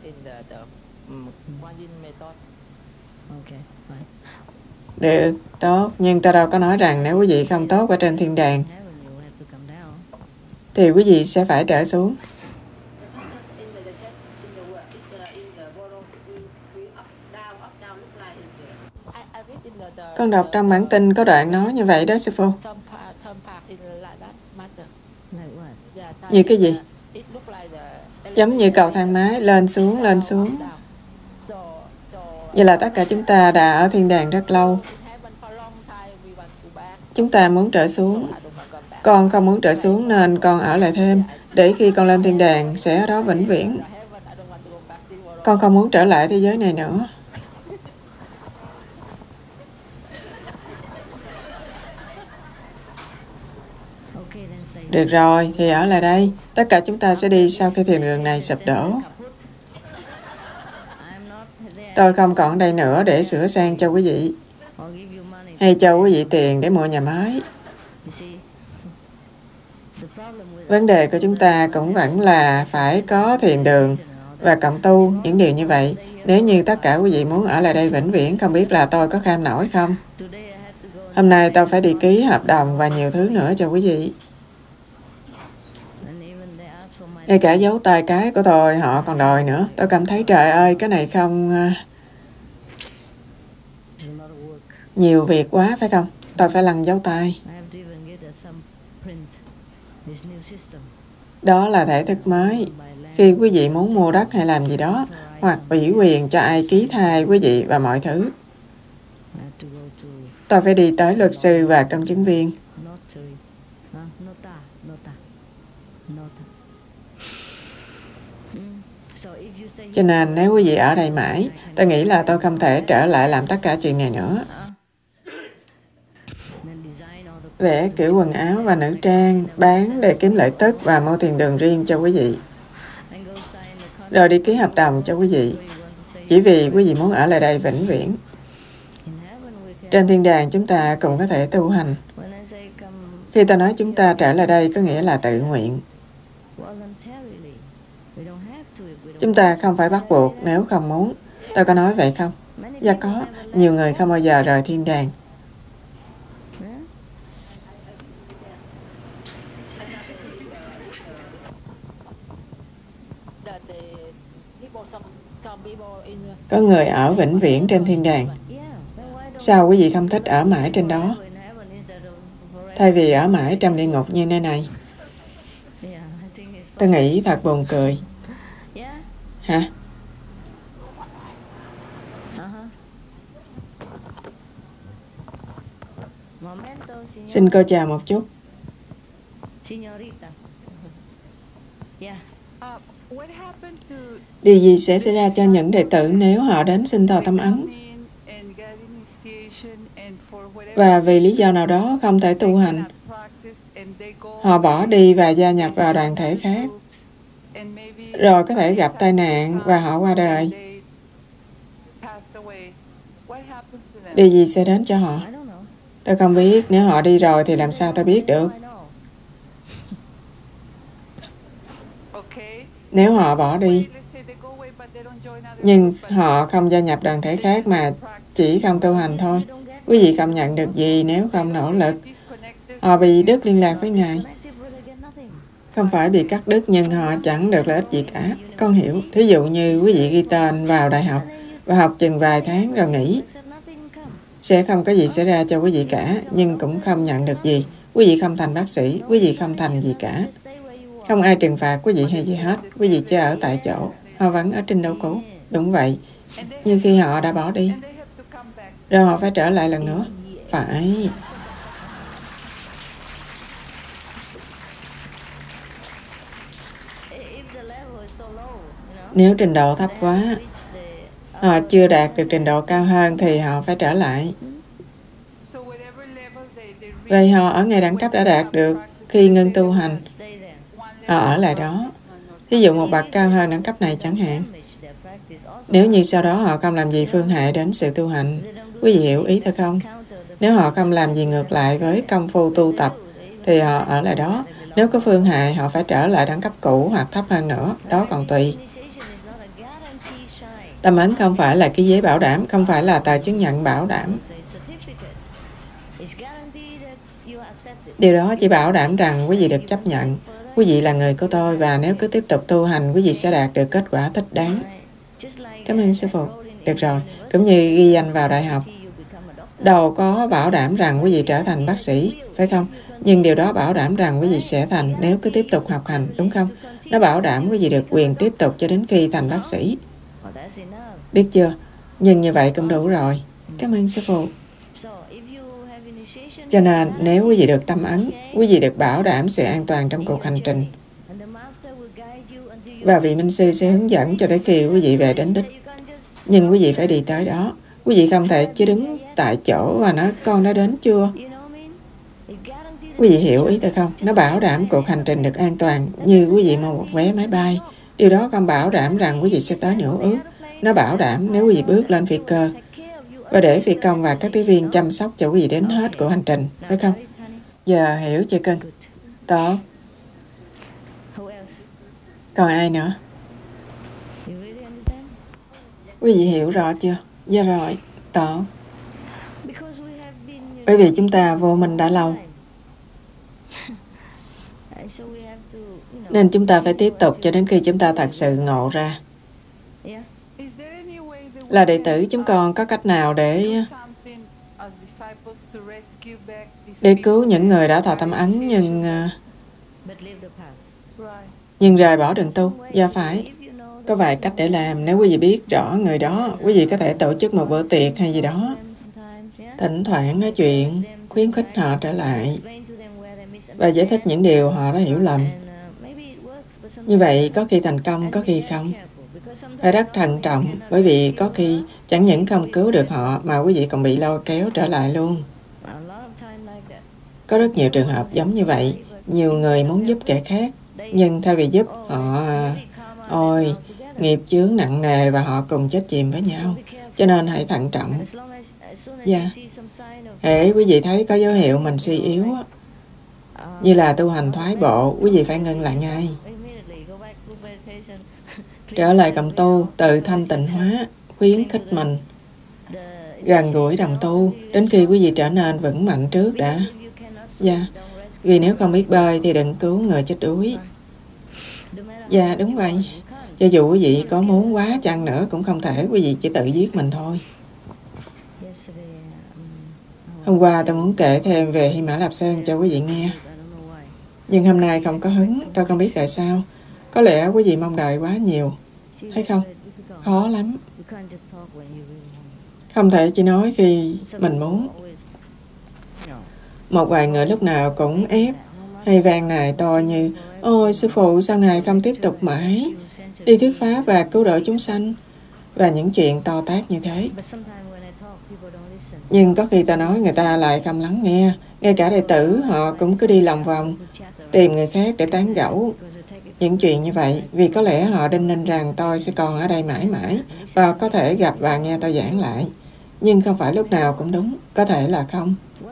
Được, tốt. Nhưng tôi đâu có nói rằng nếu quý vị không tốt ở trên thiên đàng thì quý vị sẽ phải trở xuống. Con đọc trong bản tin có đoạn nói như vậy đó sư phụ. Như cái gì? Giống như cầu thang máy, lên xuống, lên xuống. Vậy là tất cả chúng ta đã ở thiên đàng rất lâu. Chúng ta muốn trở xuống. Con không muốn trở xuống nên con ở lại thêm, để khi con lên thiên đàng sẽ ở đó vĩnh viễn. Con không muốn trở lại thế giới này nữa. Được rồi, thì ở lại đây. Tất cả chúng ta sẽ đi sau khi thiền đường này sụp đổ. Tôi không còn ở đây nữa để sửa sang cho quý vị, hay cho quý vị tiền để mua nhà mới. Vấn đề của chúng ta cũng vẫn là phải có thiền đường và cộng tu, những điều như vậy. Nếu như tất cả quý vị muốn ở lại đây vĩnh viễn, không biết là tôi có kham nổi không? Hôm nay tôi phải đi ký hợp đồng và nhiều thứ nữa cho quý vị. Ngay cả dấu tay cái của tôi họ còn đòi nữa. Tôi cảm thấy trời ơi, cái này không... nhiều việc quá phải không? Tôi phải lăn dấu tay. Đó là thể thức mới. Khi quý vị muốn mua đất hay làm gì đó, hoặc ủy quyền cho ai ký thay quý vị và mọi thứ, tôi phải đi tới luật sư và công chứng viên. Cho nên nếu quý vị ở đây mãi, tôi nghĩ là tôi không thể trở lại làm tất cả chuyện này nữa. Vẽ kiểu quần áo và nữ trang, bán để kiếm lợi tức và mua tiền đường riêng cho quý vị. Rồi đi ký hợp đồng cho quý vị. Chỉ vì quý vị muốn ở lại đây vĩnh viễn. Trên thiên đàng chúng ta cũng có thể tu hành. Khi tôi nói chúng ta trở lại đây có nghĩa là tự nguyện. Chúng ta không phải bắt buộc nếu không muốn. Tôi có nói vậy không? Dạ có. Nhiều người không bao giờ rời thiên đàng. Có người ở vĩnh viễn trên thiên đàng. Sao quý vị không thích ở mãi trên đó, thay vì ở mãi trong địa ngục như nơi này? Tôi nghĩ thật buồn cười. Hả? Xin cô chào một chút. Điều gì sẽ xảy ra cho những đệ tử nếu họ đến xin thọ tâm ấn và vì lý do nào đó không thể tu hành, họ bỏ đi và gia nhập vào đoàn thể khác, rồi có thể gặp tai nạn và họ qua đời? Điều gì sẽ đến cho họ? Tôi không biết. Nếu họ đi rồi thì làm sao tôi biết được? Nếu họ bỏ đi, nhưng họ không gia nhập đoàn thể khác mà chỉ không tu hành thôi, quý vị không nhận được gì nếu không nỗ lực. Họ bị đứt liên lạc với Ngài. Không phải bị cắt đứt, nhưng họ chẳng được lợi ích gì cả. Con hiểu. Thí dụ như quý vị ghi tên vào đại học và học chừng vài tháng rồi nghỉ. Sẽ không có gì xảy ra cho quý vị cả, nhưng cũng không nhận được gì. Quý vị không thành bác sĩ, quý vị không thành gì cả. Không ai trừng phạt quý vị hay gì hết. Quý vị chỉ ở tại chỗ. Họ vẫn ở trên đâu cũ. Đúng vậy. Như khi họ đã bỏ đi, rồi họ phải trở lại lần nữa. Phải. Nếu trình độ thấp quá, họ chưa đạt được trình độ cao hơn thì họ phải trở lại. Vậy họ ở ngay đẳng cấp đã đạt được khi ngưng tu hành, họ ở lại đó. Ví dụ một bậc cao hơn đẳng cấp này chẳng hạn. Nếu như sau đó họ không làm gì phương hại đến sự tu hành, quý vị hiểu ý thật không? Nếu họ không làm gì ngược lại với công phu tu tập, thì họ ở lại đó. Nếu có phương hại, họ phải trở lại đẳng cấp cũ hoặc thấp hơn nữa. Đó còn tùy. Tâm ấn không phải là cái giấy bảo đảm, không phải là tờ chứng nhận bảo đảm. Điều đó chỉ bảo đảm rằng quý vị được chấp nhận. Quý vị là người của tôi và nếu cứ tiếp tục tu hành, quý vị sẽ đạt được kết quả thích đáng. Cảm ơn sư phụ. Được rồi, cũng như ghi danh vào đại học. Đâu có bảo đảm rằng quý vị trở thành bác sĩ, phải không? Nhưng điều đó bảo đảm rằng quý vị sẽ thành nếu cứ tiếp tục học hành, đúng không? Nó bảo đảm quý vị được quyền tiếp tục cho đến khi thành bác sĩ. Biết chưa? Nhưng như vậy cũng đủ rồi. Cảm ơn sư phụ. Cho nên nếu quý vị được tâm ấn, quý vị được bảo đảm sự an toàn trong cuộc hành trình. Và vị minh sư sẽ hướng dẫn cho tới khi quý vị về đến đích. Nhưng quý vị phải đi tới đó. Quý vị không thể chỉ đứng tại chỗ và nói con đã đến chưa? Quý vị hiểu ý tôi không? Nó bảo đảm cuộc hành trình được an toàn như quý vị mua một vé máy bay. Điều đó không bảo đảm rằng quý vị sẽ tới nửa ước. Nó bảo đảm nếu quý vị bước lên phi cơ và để phi công và các tiếp viên chăm sóc cho quý vị đến hết của hành trình, phải không? Giờ hiểu chưa cưng? Tốt. Còn ai nữa? Quý vị hiểu rõ chưa? Dạ rồi. Tốt. Bởi vì chúng ta vô minh đã lâu, nên chúng ta phải tiếp tục cho đến khi chúng ta thật sự ngộ ra. Là đệ tử chúng con có cách nào để để cứu những người đã thọ tâm ấn nhưng nhưng rời bỏ đường tu? Dạ phải. Có vài cách để làm. Nếu quý vị biết rõ người đó, quý vị có thể tổ chức một bữa tiệc hay gì đó. Thỉnh thoảng nói chuyện, khuyến khích họ trở lại và giải thích những điều họ đã hiểu lầm. Như vậy có khi thành công, có khi không. Phải rất thận trọng, bởi vì có khi chẳng những không cứu được họ mà quý vị còn bị lôi kéo trở lại luôn. Có rất nhiều trường hợp giống như vậy. Nhiều người muốn giúp kẻ khác, nhưng thay vì giúp họ, ôi, nghiệp chướng nặng nề và họ cùng chết chìm với nhau. Cho nên hãy thận trọng. Dạ. Hễ quý vị thấy có dấu hiệu mình suy yếu, như là tu hành thoái bộ, quý vị phải ngưng lại ngay. Trở lại cộng tu, tự thanh tịnh hóa, khuyến khích mình, gần gũi đồng tu, đến khi quý vị trở nên vững mạnh trước đã. Dạ. Vì nếu không biết bơi thì đừng cứu người chết đuối. Dạ, đúng vậy. Cho dù quý vị có muốn quá chăng nữa cũng không thể, quý vị chỉ tự giết mình thôi. Hôm qua tôi muốn kể thêm về Hy Mã Lạp Sơn cho quý vị nghe. Nhưng hôm nay không có hứng, tôi không biết tại sao. Có lẽ quý vị mong đợi quá nhiều. Thấy không? Khó lắm. Không thể chỉ nói khi mình muốn. Một vài người lúc nào cũng ép hay van nài tôi như: ôi sư phụ, sao ngài không tiếp tục mãi đi thuyết pháp và cứu độ chúng sanh, và những chuyện to tát như thế. Nhưng có khi ta nói người ta lại không lắng nghe. Ngay cả đệ tử họ cũng cứ đi lòng vòng, tìm người khác để tán gẫu những chuyện như vậy, vì có lẽ họ đinh ninh rằng tôi sẽ còn ở đây mãi mãi và có thể gặp và nghe tôi giảng lại. Nhưng không phải lúc nào cũng đúng, có thể là không.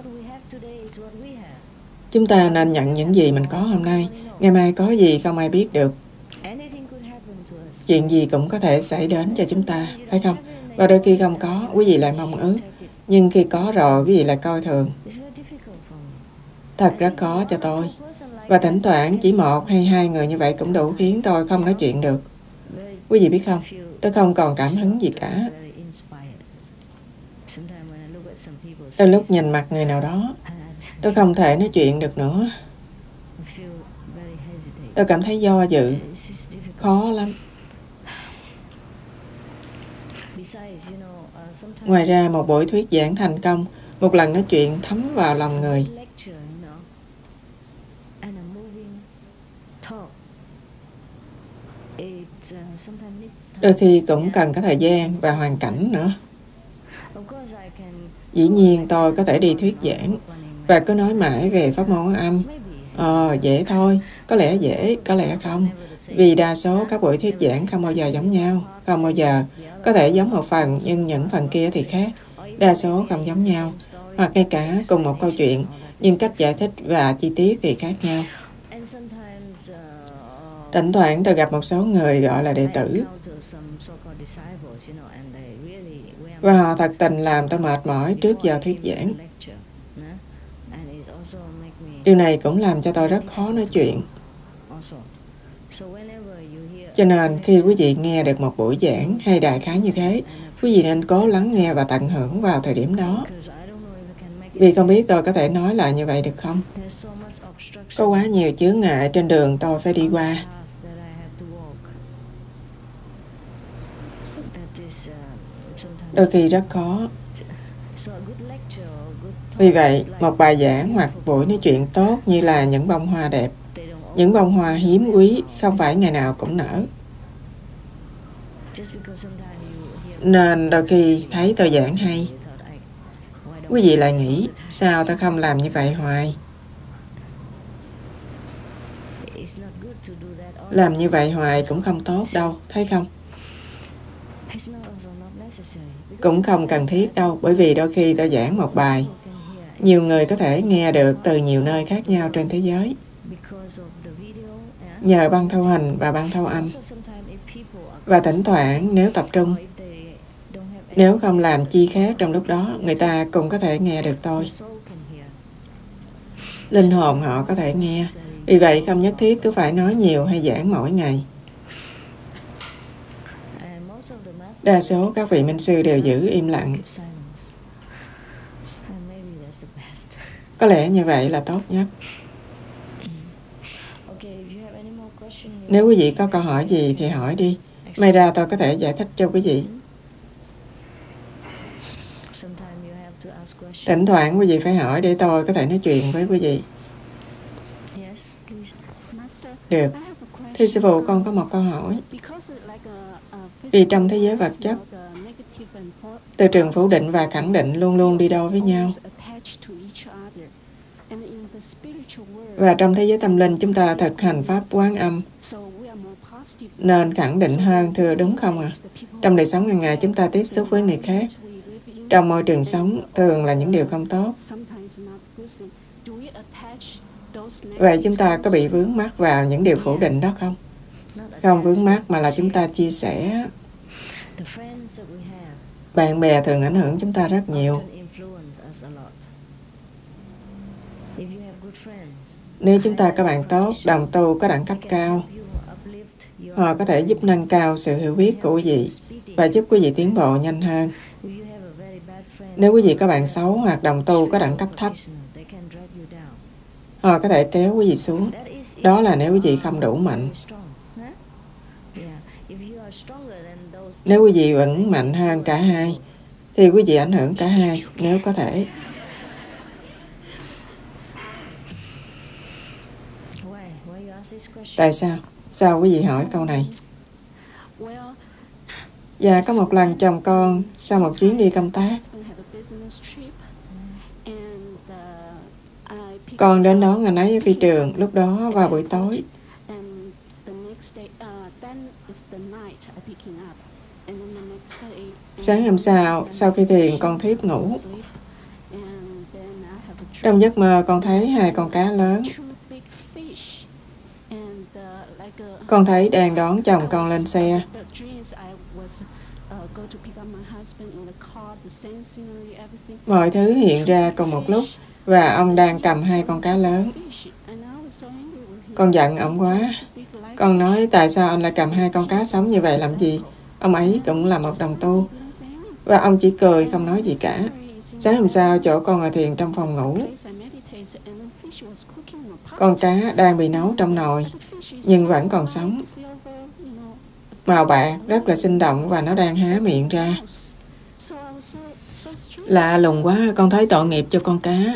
Chúng ta nên nhận những gì mình có hôm nay. Ngày mai có gì không ai biết được. Chuyện gì cũng có thể xảy đến cho chúng ta, phải không? Và đôi khi không có, quý vị lại mong ước. Nhưng khi có rồi, quý vị lại coi thường. Thật rất khó cho tôi. Và thỉnh thoảng chỉ một hay hai người như vậy cũng đủ khiến tôi không nói chuyện được. Quý vị biết không, tôi không còn cảm hứng gì cả. Đôi lúc nhìn mặt người nào đó, tôi không thể nói chuyện được nữa. Tôi cảm thấy do dự, khó lắm. Ngoài ra, một buổi thuyết giảng thành công, một lần nói chuyện thấm vào lòng người. Đôi khi cũng cần có thời gian và hoàn cảnh nữa. Dĩ nhiên tôi có thể đi thuyết giảng và cứ nói mãi về pháp môn âm. Ờ, dễ thôi, có lẽ dễ, có lẽ không. Vì đa số các buổi thuyết giảng không bao giờ giống nhau, không bao giờ. Có thể giống một phần, nhưng những phần kia thì khác. Đa số không giống nhau. hoặc ngay cả cùng một câu chuyện, nhưng cách giải thích và chi tiết thì khác nhau. Thỉnh thoảng tôi gặp một số người gọi là đệ tử, và họ thật tình làm tôi mệt mỏi trước giờ thuyết giảng. Điều này cũng làm cho tôi rất khó nói chuyện. Cho nên khi quý vị nghe được một buổi giảng hay đại khái như thế, quý vị nên cố lắng nghe và tận hưởng vào thời điểm đó. Vì không biết tôi có thể nói lại như vậy được không? Có quá nhiều chướng ngại trên đường tôi phải đi qua. Đôi khi rất khó. Vì vậy, một bài giảng hoặc buổi nói chuyện tốt như là những bông hoa đẹp. Những bông hoa hiếm quý không phải ngày nào cũng nở. Nên đôi khi thấy tôi giảng hay, quý vị lại nghĩ, sao tôi không làm như vậy hoài? Làm như vậy hoài cũng không tốt đâu, thấy không? Cũng không cần thiết đâu, bởi vì đôi khi tôi giảng một bài, nhiều người có thể nghe được từ nhiều nơi khác nhau trên thế giới, nhờ băng thâu hình và băng thâu âm. Và thỉnh thoảng nếu tập trung, nếu không làm chi khác trong lúc đó, người ta cũng có thể nghe được tôi. Linh hồn họ có thể nghe. Vì vậy không nhất thiết cứ phải nói nhiều hay giảng mỗi ngày. Đa số các vị minh sư đều giữ im lặng. Có lẽ như vậy là tốt nhất. Nếu quý vị có câu hỏi gì thì hỏi đi. May ra tôi có thể giải thích cho quý vị. Thỉnh thoảng quý vị phải hỏi để tôi có thể nói chuyện với quý vị. Được. Thưa sư phụ, con có một câu hỏi. Vì trong thế giới vật chất, từ trường phủ định và khẳng định luôn luôn đi đôi với nhau. Và trong thế giới tâm linh chúng ta thực hành pháp quán âm, nên khẳng định hơn, thưa đúng không ạ? À? Trong đời sống hàng ngày chúng ta tiếp xúc với người khác, trong môi trường sống thường là những điều không tốt. Vậy chúng ta có bị vướng mắc vào những điều phủ định đó không? Không vướng mắc mà là chúng ta chia sẻ. Bạn bè thường ảnh hưởng chúng ta rất nhiều. Nếu chúng ta có bạn tốt, đồng tu có đẳng cấp cao, họ có thể giúp nâng cao sự hiểu biết của quý vị và giúp quý vị tiến bộ nhanh hơn. Nếu quý vị có bạn xấu hoặc đồng tu có đẳng cấp thấp, họ có thể kéo quý vị xuống. Đó là nếu quý vị không đủ mạnh. Nếu quý vị vẫn mạnh hơn cả hai, thì quý vị ảnh hưởng cả hai, nếu có thể. Tại sao? Sao quý vị hỏi câu này? Dạ, có một lần chồng con sau một chuyến đi công tác, con đến đón anh ấy ở phi trường, lúc đó vào buổi tối. Sáng hôm sau, sau khi thiền, con thiếp ngủ. Trong giấc mơ, con thấy hai con cá lớn. Con thấy đang đón chồng con lên xe. Mọi thứ hiện ra cùng một lúc, và ông đang cầm hai con cá lớn. Con giận ổng quá. Con nói tại sao anh lại cầm hai con cá sống như vậy làm gì? Ông ấy cũng là một đồng tu. Và ông chỉ cười không nói gì cả. Sáng hôm sau, chỗ con ngồi thiền trong phòng ngủ. Con cá đang bị nấu trong nồi, nhưng vẫn còn sống. Màu bạc, rất là sinh động và nó đang há miệng ra. Lạ lùng quá, con thấy tội nghiệp cho con cá.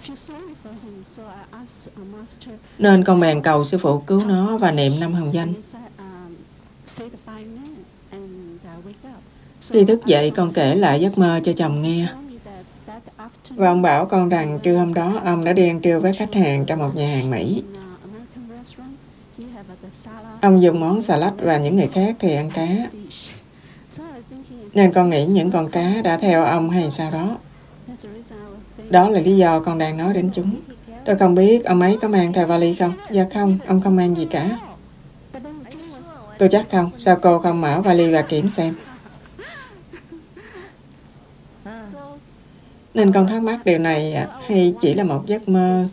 Nên con bèn cầu sư phụ cứu nó và niệm năm hồng danh. Khi thức dậy, con kể lại giấc mơ cho chồng nghe. Và ông bảo con rằng trưa hôm đó ông đã đi ăn trưa với khách hàng trong một nhà hàng Mỹ. Ông dùng món salad và những người khác thì ăn cá. Nên con nghĩ những con cá đã theo ông hay sao đó. Đó là lý do con đang nói đến chúng. Tôi không biết ông ấy có mang theo vali không? Dạ không, ông không mang gì cả. Tôi chắc không. Sao cô không mở vali và kiểm xem? Nên con thắc mắc điều này hay chỉ là một giấc mơ?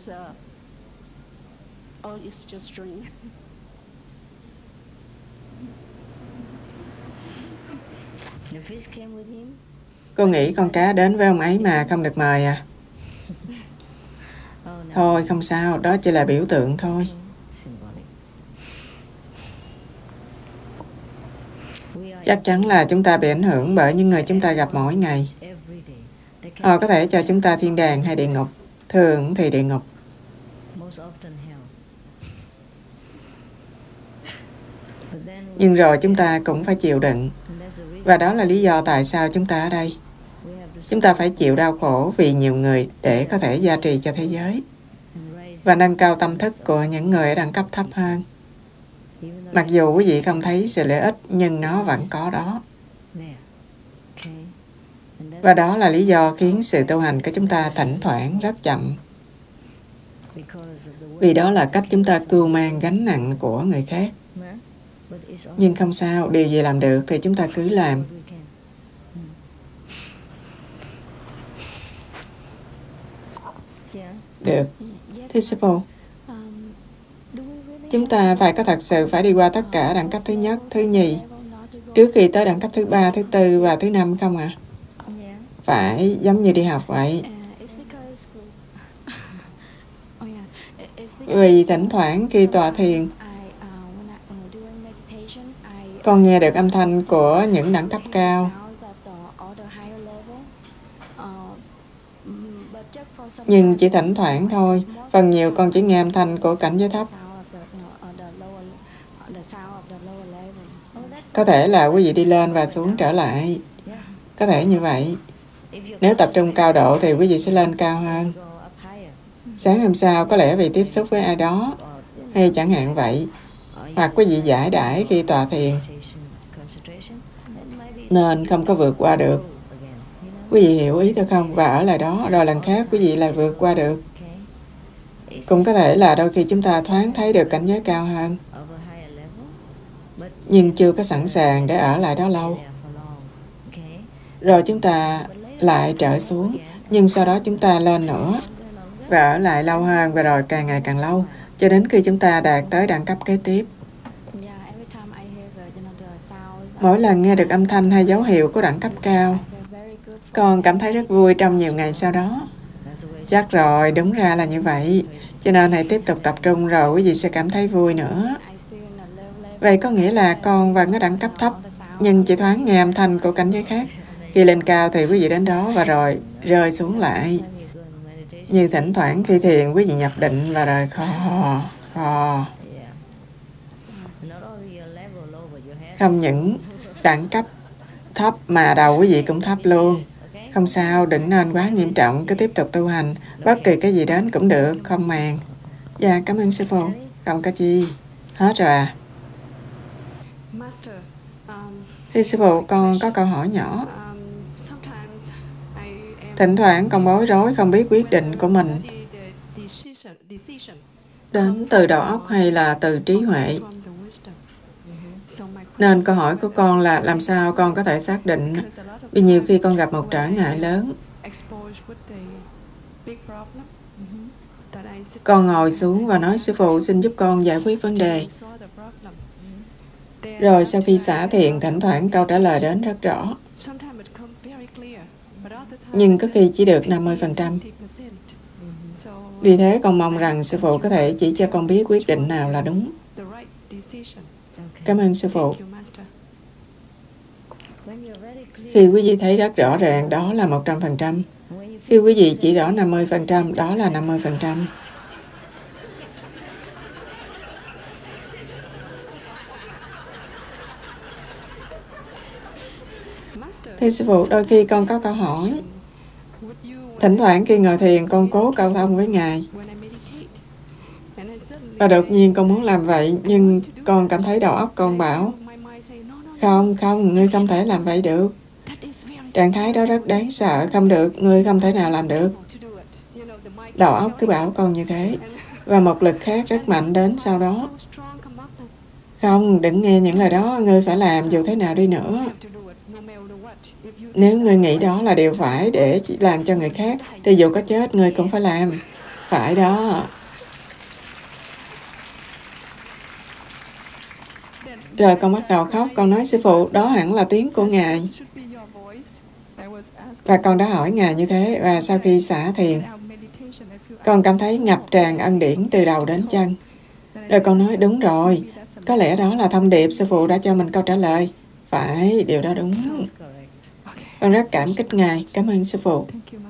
Cô nghĩ con cá đến với ông ấy mà không được mời à? Thôi không sao, đó chỉ là biểu tượng thôi. Chắc chắn là chúng ta bị ảnh hưởng bởi những người chúng ta gặp mỗi ngày. Họ có thể cho chúng ta thiên đàng hay địa ngục. Thường thì địa ngục. Nhưng rồi chúng ta cũng phải chịu đựng. Và đó là lý do tại sao chúng ta ở đây. Chúng ta phải chịu đau khổ vì nhiều người để có thể gia trì cho thế giới và nâng cao tâm thức của những người ở đẳng cấp thấp hơn. Mặc dù quý vị không thấy sự lợi ích, nhưng nó vẫn có đó. Và đó là lý do khiến sự tu hành của chúng ta thỉnh thoảng rất chậm. Vì đó là cách chúng ta cưu mang gánh nặng của người khác. Nhưng không sao, điều gì làm được thì chúng ta cứ làm. Được. Teachable. Chúng ta phải có thật sự phải đi qua tất cả đẳng cấp thứ nhất, thứ nhì, trước khi tới đẳng cấp thứ ba, thứ tư và thứ năm không ạ? À? Phải giống như đi học vậy. Vì thỉnh thoảng khi tọa thiền, con nghe được âm thanh của những đẳng cấp cao. Nhưng chỉ thỉnh thoảng thôi, phần nhiều con chỉ nghe âm thanh của cảnh giới thấp. Có thể là quý vị đi lên và xuống trở lại. Có thể như vậy. Nếu tập trung cao độ thì quý vị sẽ lên cao hơn. Sáng hôm sau có lẽ vì tiếp xúc với ai đó, hay chẳng hạn vậy. Hoặc quý vị giải đãi khi tọa thiền, nên không có vượt qua được. Quý vị hiểu ý tôi không? Và ở lại đó, rồi lần khác quý vị lại vượt qua được. Cũng có thể là đôi khi chúng ta thoáng thấy được cảnh giới cao hơn, nhưng chưa có sẵn sàng để ở lại đó lâu. Rồi chúng ta lại trở xuống, nhưng sau đó chúng ta lên nữa, và ở lại lâu hơn, và rồi càng ngày càng lâu, cho đến khi chúng ta đạt tới đẳng cấp kế tiếp. Mỗi lần nghe được âm thanh hay dấu hiệu của đẳng cấp cao, con cảm thấy rất vui trong nhiều ngày sau đó. Chắc rồi, đúng ra là như vậy. Cho nên hãy tiếp tục tập trung rồi quý vị sẽ cảm thấy vui nữa. Vậy có nghĩa là con vẫn ở đẳng cấp thấp, nhưng chỉ thoáng nghe âm thanh của cảnh giới khác. Khi lên cao thì quý vị đến đó và rồi rơi xuống lại. Như thỉnh thoảng khi thiền quý vị nhập định và rồi khò, khò. Không những đẳng cấp thấp mà đầu quý vị cũng thấp luôn. Không sao, đừng nên quá nghiêm trọng, cứ tiếp tục tu hành. Bất kỳ cái gì đến cũng được, không màng. Dạ, cảm ơn sư phụ. Không có chi. Hết rồi à? Thưa sư phụ, con có câu hỏi nhỏ. Thỉnh thoảng con bối rối không biết quyết định của mình đến từ đầu óc hay là từ trí huệ. Nên câu hỏi của con là làm sao con có thể xác định, vì nhiều khi con gặp một trở ngại lớn. Con ngồi xuống và nói sư phụ xin giúp con giải quyết vấn đề. Rồi sau khi xả thiền, thỉnh thoảng câu trả lời đến rất rõ. Nhưng có khi chỉ được năm mươi phần trăm. Vì thế con mong rằng sư phụ có thể chỉ cho con biết quyết định nào là đúng. Cảm ơn sư phụ. Khi quý vị thấy rất rõ ràng đó là một trăm phần trăm. Khi quý vị chỉ rõ năm mươi phần trăm, đó là năm mươi phần trăm. Thưa sư phụ, đôi khi con có câu hỏi. Thỉnh thoảng khi ngồi thiền con cố câu thông với Ngài. Và đột nhiên con muốn làm vậy, nhưng con cảm thấy đầu óc con bảo không, không, ngươi không thể làm vậy được. Trạng thái đó rất đáng sợ, không được, ngươi không thể nào làm được. Đầu óc cứ bảo con như thế. Và một lực khác rất mạnh đến sau đó. Không, đừng nghe những lời đó, ngươi phải làm dù thế nào đi nữa. Nếu ngươi nghĩ đó là điều phải để làm cho người khác, thì dù có chết, ngươi cũng phải làm. Phải đó. Rồi con bắt đầu khóc, con nói sư phụ, đó hẳn là tiếng của Ngài. Và con đã hỏi Ngài như thế, và sau khi xả thiền, con cảm thấy ngập tràn ân điển từ đầu đến chân. Rồi con nói, đúng rồi, có lẽ đó là thông điệp sư phụ đã cho mình câu trả lời. Phải, điều đó đúng. Con rất cảm kích Ngài, cảm ơn sư phụ.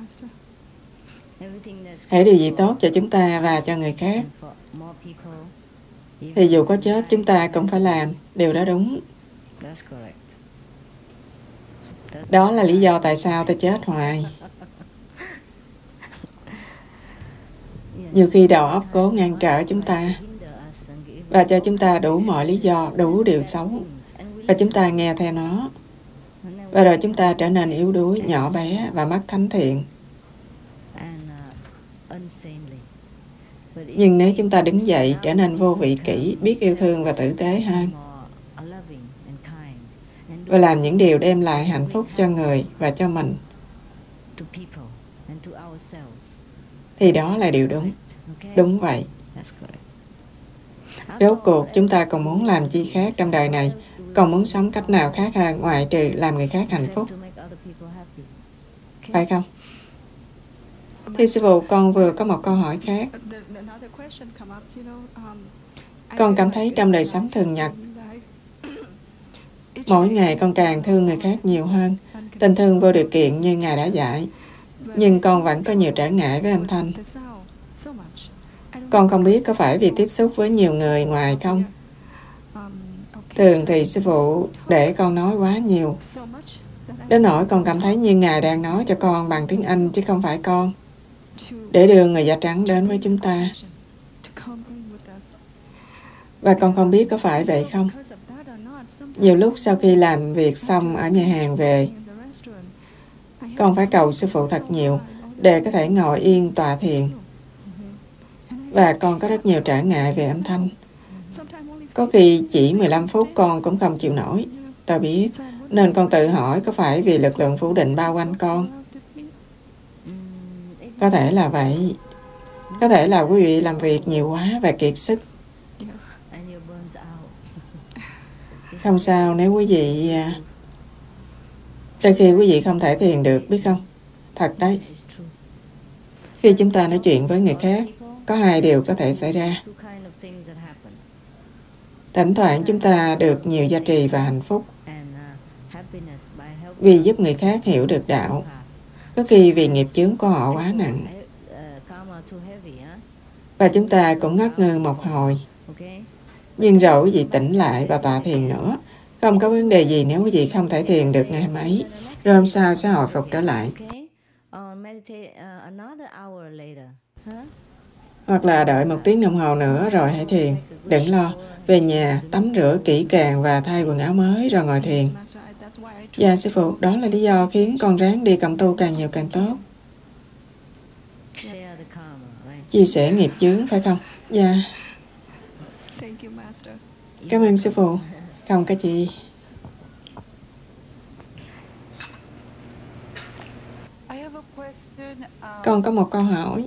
Hãy điều gì tốt cho chúng ta và cho người khác, thì dù có chết chúng ta cũng phải làm. Điều đó đúng. Đó là lý do tại sao tôi chết hoài. Nhiều khi đầu óc cố ngăn trở chúng ta và cho chúng ta đủ mọi lý do, đủ điều xấu. Và chúng ta nghe theo nó. Và rồi chúng ta trở nên yếu đuối, nhỏ bé và mất thánh thiện. Nhưng nếu chúng ta đứng dậy, trở nên vô vị kỷ, biết yêu thương và tử tế hơn, và làm những điều đem lại hạnh phúc cho người và cho mình, thì đó là điều đúng. Đúng vậy. Rốt cuộc, chúng ta còn muốn làm chi khác trong đời này, còn muốn sống cách nào khác hơn ngoại trừ làm người khác hạnh phúc. Phải không? Thưa sư phụ, con vừa có một câu hỏi khác. Con cảm thấy trong đời sống thường nhật, mỗi ngày con càng thương người khác nhiều hơn, tình thương vô điều kiện như Ngài đã dạy. Nhưng con vẫn có nhiều trở ngại với âm thanh. Con không biết có phải vì tiếp xúc với nhiều người ngoài không? Thường thì sư phụ để con nói quá nhiều, đến nỗi con cảm thấy như Ngài đang nói cho con bằng tiếng Anh chứ không phải con, để đưa người da trắng đến với chúng ta. Và con không biết có phải vậy không? Nhiều lúc sau khi làm việc xong ở nhà hàng về, con phải cầu sư phụ thật nhiều để có thể ngồi yên tọa thiền. Và con có rất nhiều trở ngại về âm thanh. Có khi chỉ mười lăm phút con cũng không chịu nổi. Tôi biết, nên con tự hỏi có phải vì lực lượng phủ định bao quanh con? Có thể là vậy. Có thể là quý vị làm việc nhiều quá và kiệt sức. Không sao nếu quý vị... Đôi khi quý vị không thể thiền được, biết không? Thật đấy. Khi chúng ta nói chuyện với người khác, có hai điều có thể xảy ra. Thỉnh thoảng chúng ta được nhiều giá trị và hạnh phúc vì giúp người khác hiểu được đạo. Có khi vì nghiệp chướng của họ quá nặng. Và chúng ta cũng ngất ngơ một hồi. Nhưng rồi quý vị tỉnh lại và tọa thiền nữa. Không có vấn đề gì nếu quý vị không thể thiền được ngày hôm ấy. Rồi hôm sau sẽ hồi phục trở lại. Hoặc là đợi một tiếng đồng hồ nữa rồi hãy thiền. Đừng lo. Về nhà, tắm rửa kỹ càng và thay quần áo mới rồi ngồi thiền. Dạ sư phụ, đó là lý do khiến con ráng đi cộng tu càng nhiều càng tốt. Chia sẻ nghiệp chướng phải không? Dạ. Cảm ơn sư phụ. Không có gì. Con có một câu hỏi.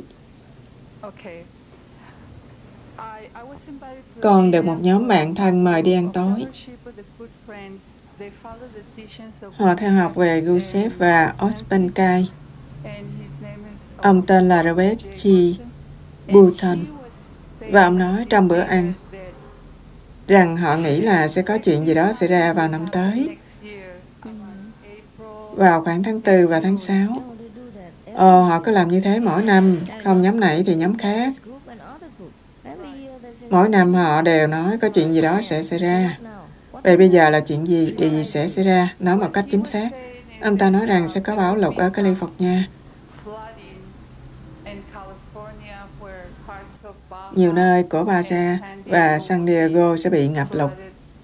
Con được một nhóm bạn thân mời đi ăn tối. Họ theo học về Gusev và Ospenkai. Ông tên là Robert G. Bouton. Và ông nói trong bữa ăn rằng họ nghĩ là sẽ có chuyện gì đó xảy ra vào năm tới, vào khoảng tháng tư và tháng sáu. Ồ, họ cứ làm như thế mỗi năm, không nhóm này thì nhóm khác. Mỗi năm họ đều nói có chuyện gì đó sẽ xảy ra. Vậy bây giờ là chuyện gì, điều gì sẽ xảy ra? Nói một cách chính xác. Ông ta nói rằng sẽ có bão lụt ở California. Nhiều nơi của Baja và San Diego sẽ bị ngập lụt.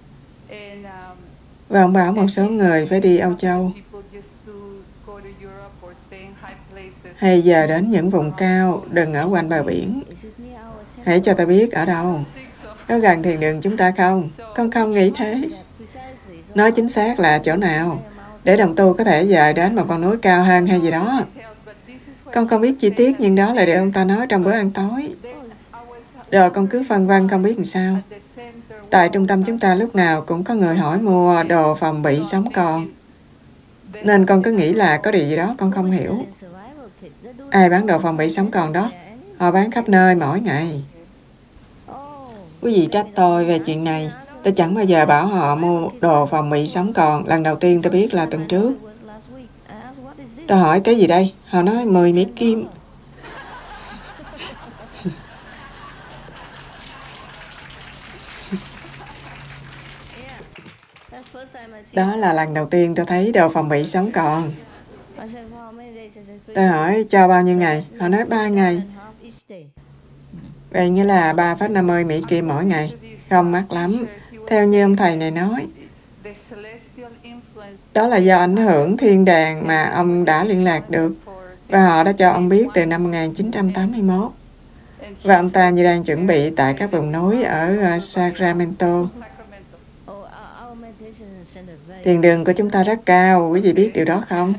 Và ông bảo một số người phải đi Âu Châu Hay giờ đến những vùng cao, đừng ở quanh bờ biển. Hãy cho ta biết ở đâu. Có gần thiền đường chúng ta không? Con không nghĩ thế. Nói chính xác là chỗ nào? Để đồng tu có thể dời đến một con núi cao hơn hay gì đó. Con không biết chi tiết, nhưng đó là điều ông ta nói trong bữa ăn tối. Rồi con cứ phân vân không biết làm sao. Tại trung tâm chúng ta lúc nào cũng có người hỏi mua đồ phòng bị sống còn. Nên con cứ nghĩ là có điều gì đó con không hiểu. Ai bán đồ phòng bị sống còn đó? Họ bán khắp nơi mỗi ngày. Quý vị trách tôi về chuyện này. Tôi chẳng bao giờ bảo họ mua đồ phòng bị sống còn. Lần đầu tiên tôi biết là tuần trước. Tôi hỏi cái gì đây? Họ nói mười Mỹ Kim. Đó là lần đầu tiên tôi thấy đồ phòng bị sống còn. Tôi hỏi cho bao nhiêu ngày? Họ nói ba ngày. Vậy nghĩa là ba phẩy năm mươi Mỹ Kim mỗi ngày. Không mắc lắm. Theo như ông thầy này nói. Đó là do ảnh hưởng thiên đàng mà ông đã liên lạc được. Và họ đã cho ông biết từ năm một nghìn chín trăm tám mươi mốt. Và ông ta như đang chuẩn bị tại các vùng núi ở Sacramento. Thiền đường của chúng ta rất cao, quý vị biết điều đó không?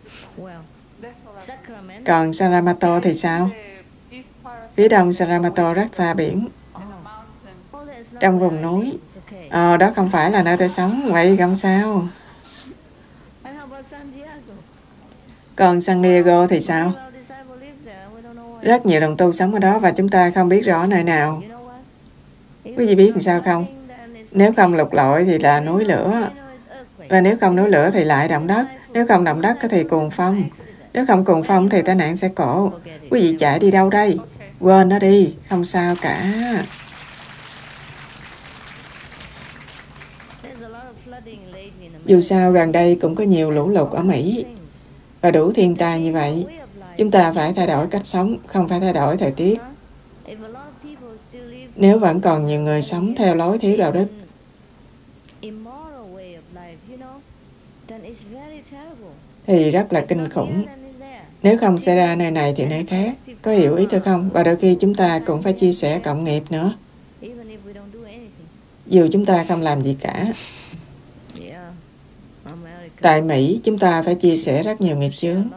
Còn Sacramento thì sao? Phía đông Sacramento rất xa biển. Trong vùng núi. Ờ, đó không phải là nơi tôi sống, vậy không sao? Còn San Diego thì sao? Rất nhiều đồng tu sống ở đó và chúng ta không biết rõ nơi nào. Quý vị biết làm sao không? Nếu không lục lội thì là núi lửa. Và nếu không núi lửa thì lại động đất. Nếu không động đất thì cuồng phong. Nếu không cuồng phong thì tai nạn xe cộ. Quý vị chạy đi đâu đây? Quên nó đi, không sao cả. Dù sao gần đây cũng có nhiều lũ lụt ở Mỹ. Và đủ thiên tai như vậy. Chúng ta phải thay đổi cách sống, không phải thay đổi thời tiết. Nếu vẫn còn nhiều người sống theo lối thiếu đạo đức, thì rất là kinh khủng. Nếu không xảy ra nơi này thì nơi khác. Có hiểu ý tôi không? Và đôi khi chúng ta cũng phải chia sẻ cộng nghiệp nữa. Dù chúng ta không làm gì cả. Tại Mỹ, chúng ta phải chia sẻ rất nhiều nghiệp chướng.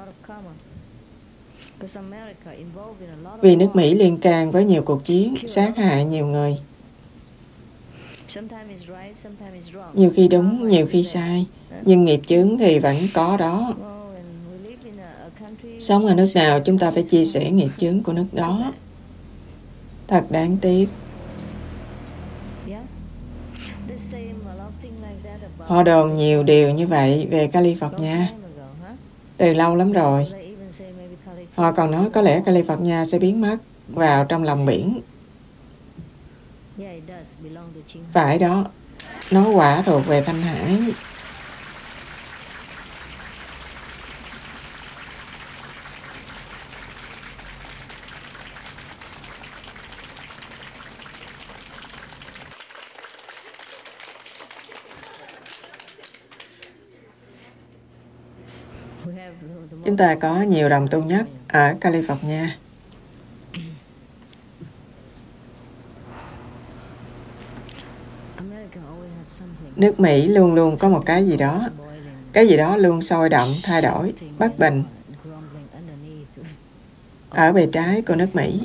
Vì nước Mỹ liên can với nhiều cuộc chiến, sát hại nhiều người. Nhiều khi đúng, nhiều khi sai. Nhưng nghiệp chướng thì vẫn có đó. Sống ở nước nào chúng ta phải chia sẻ nghiệp chướng của nước đó. Thật đáng tiếc. Họ đồn nhiều điều như vậy về California. Từ lâu lắm rồi. Họ còn nói có lẽ California sẽ biến mất vào trong lòng biển. Phải đó. Nó quả thuộc về Thanh Hải. Chúng ta có nhiều đồng tu nhất ở California. Nước Mỹ luôn luôn có một cái gì đó. Cái gì đó luôn sôi động, thay đổi, bất bình. Ở bề trái của nước Mỹ.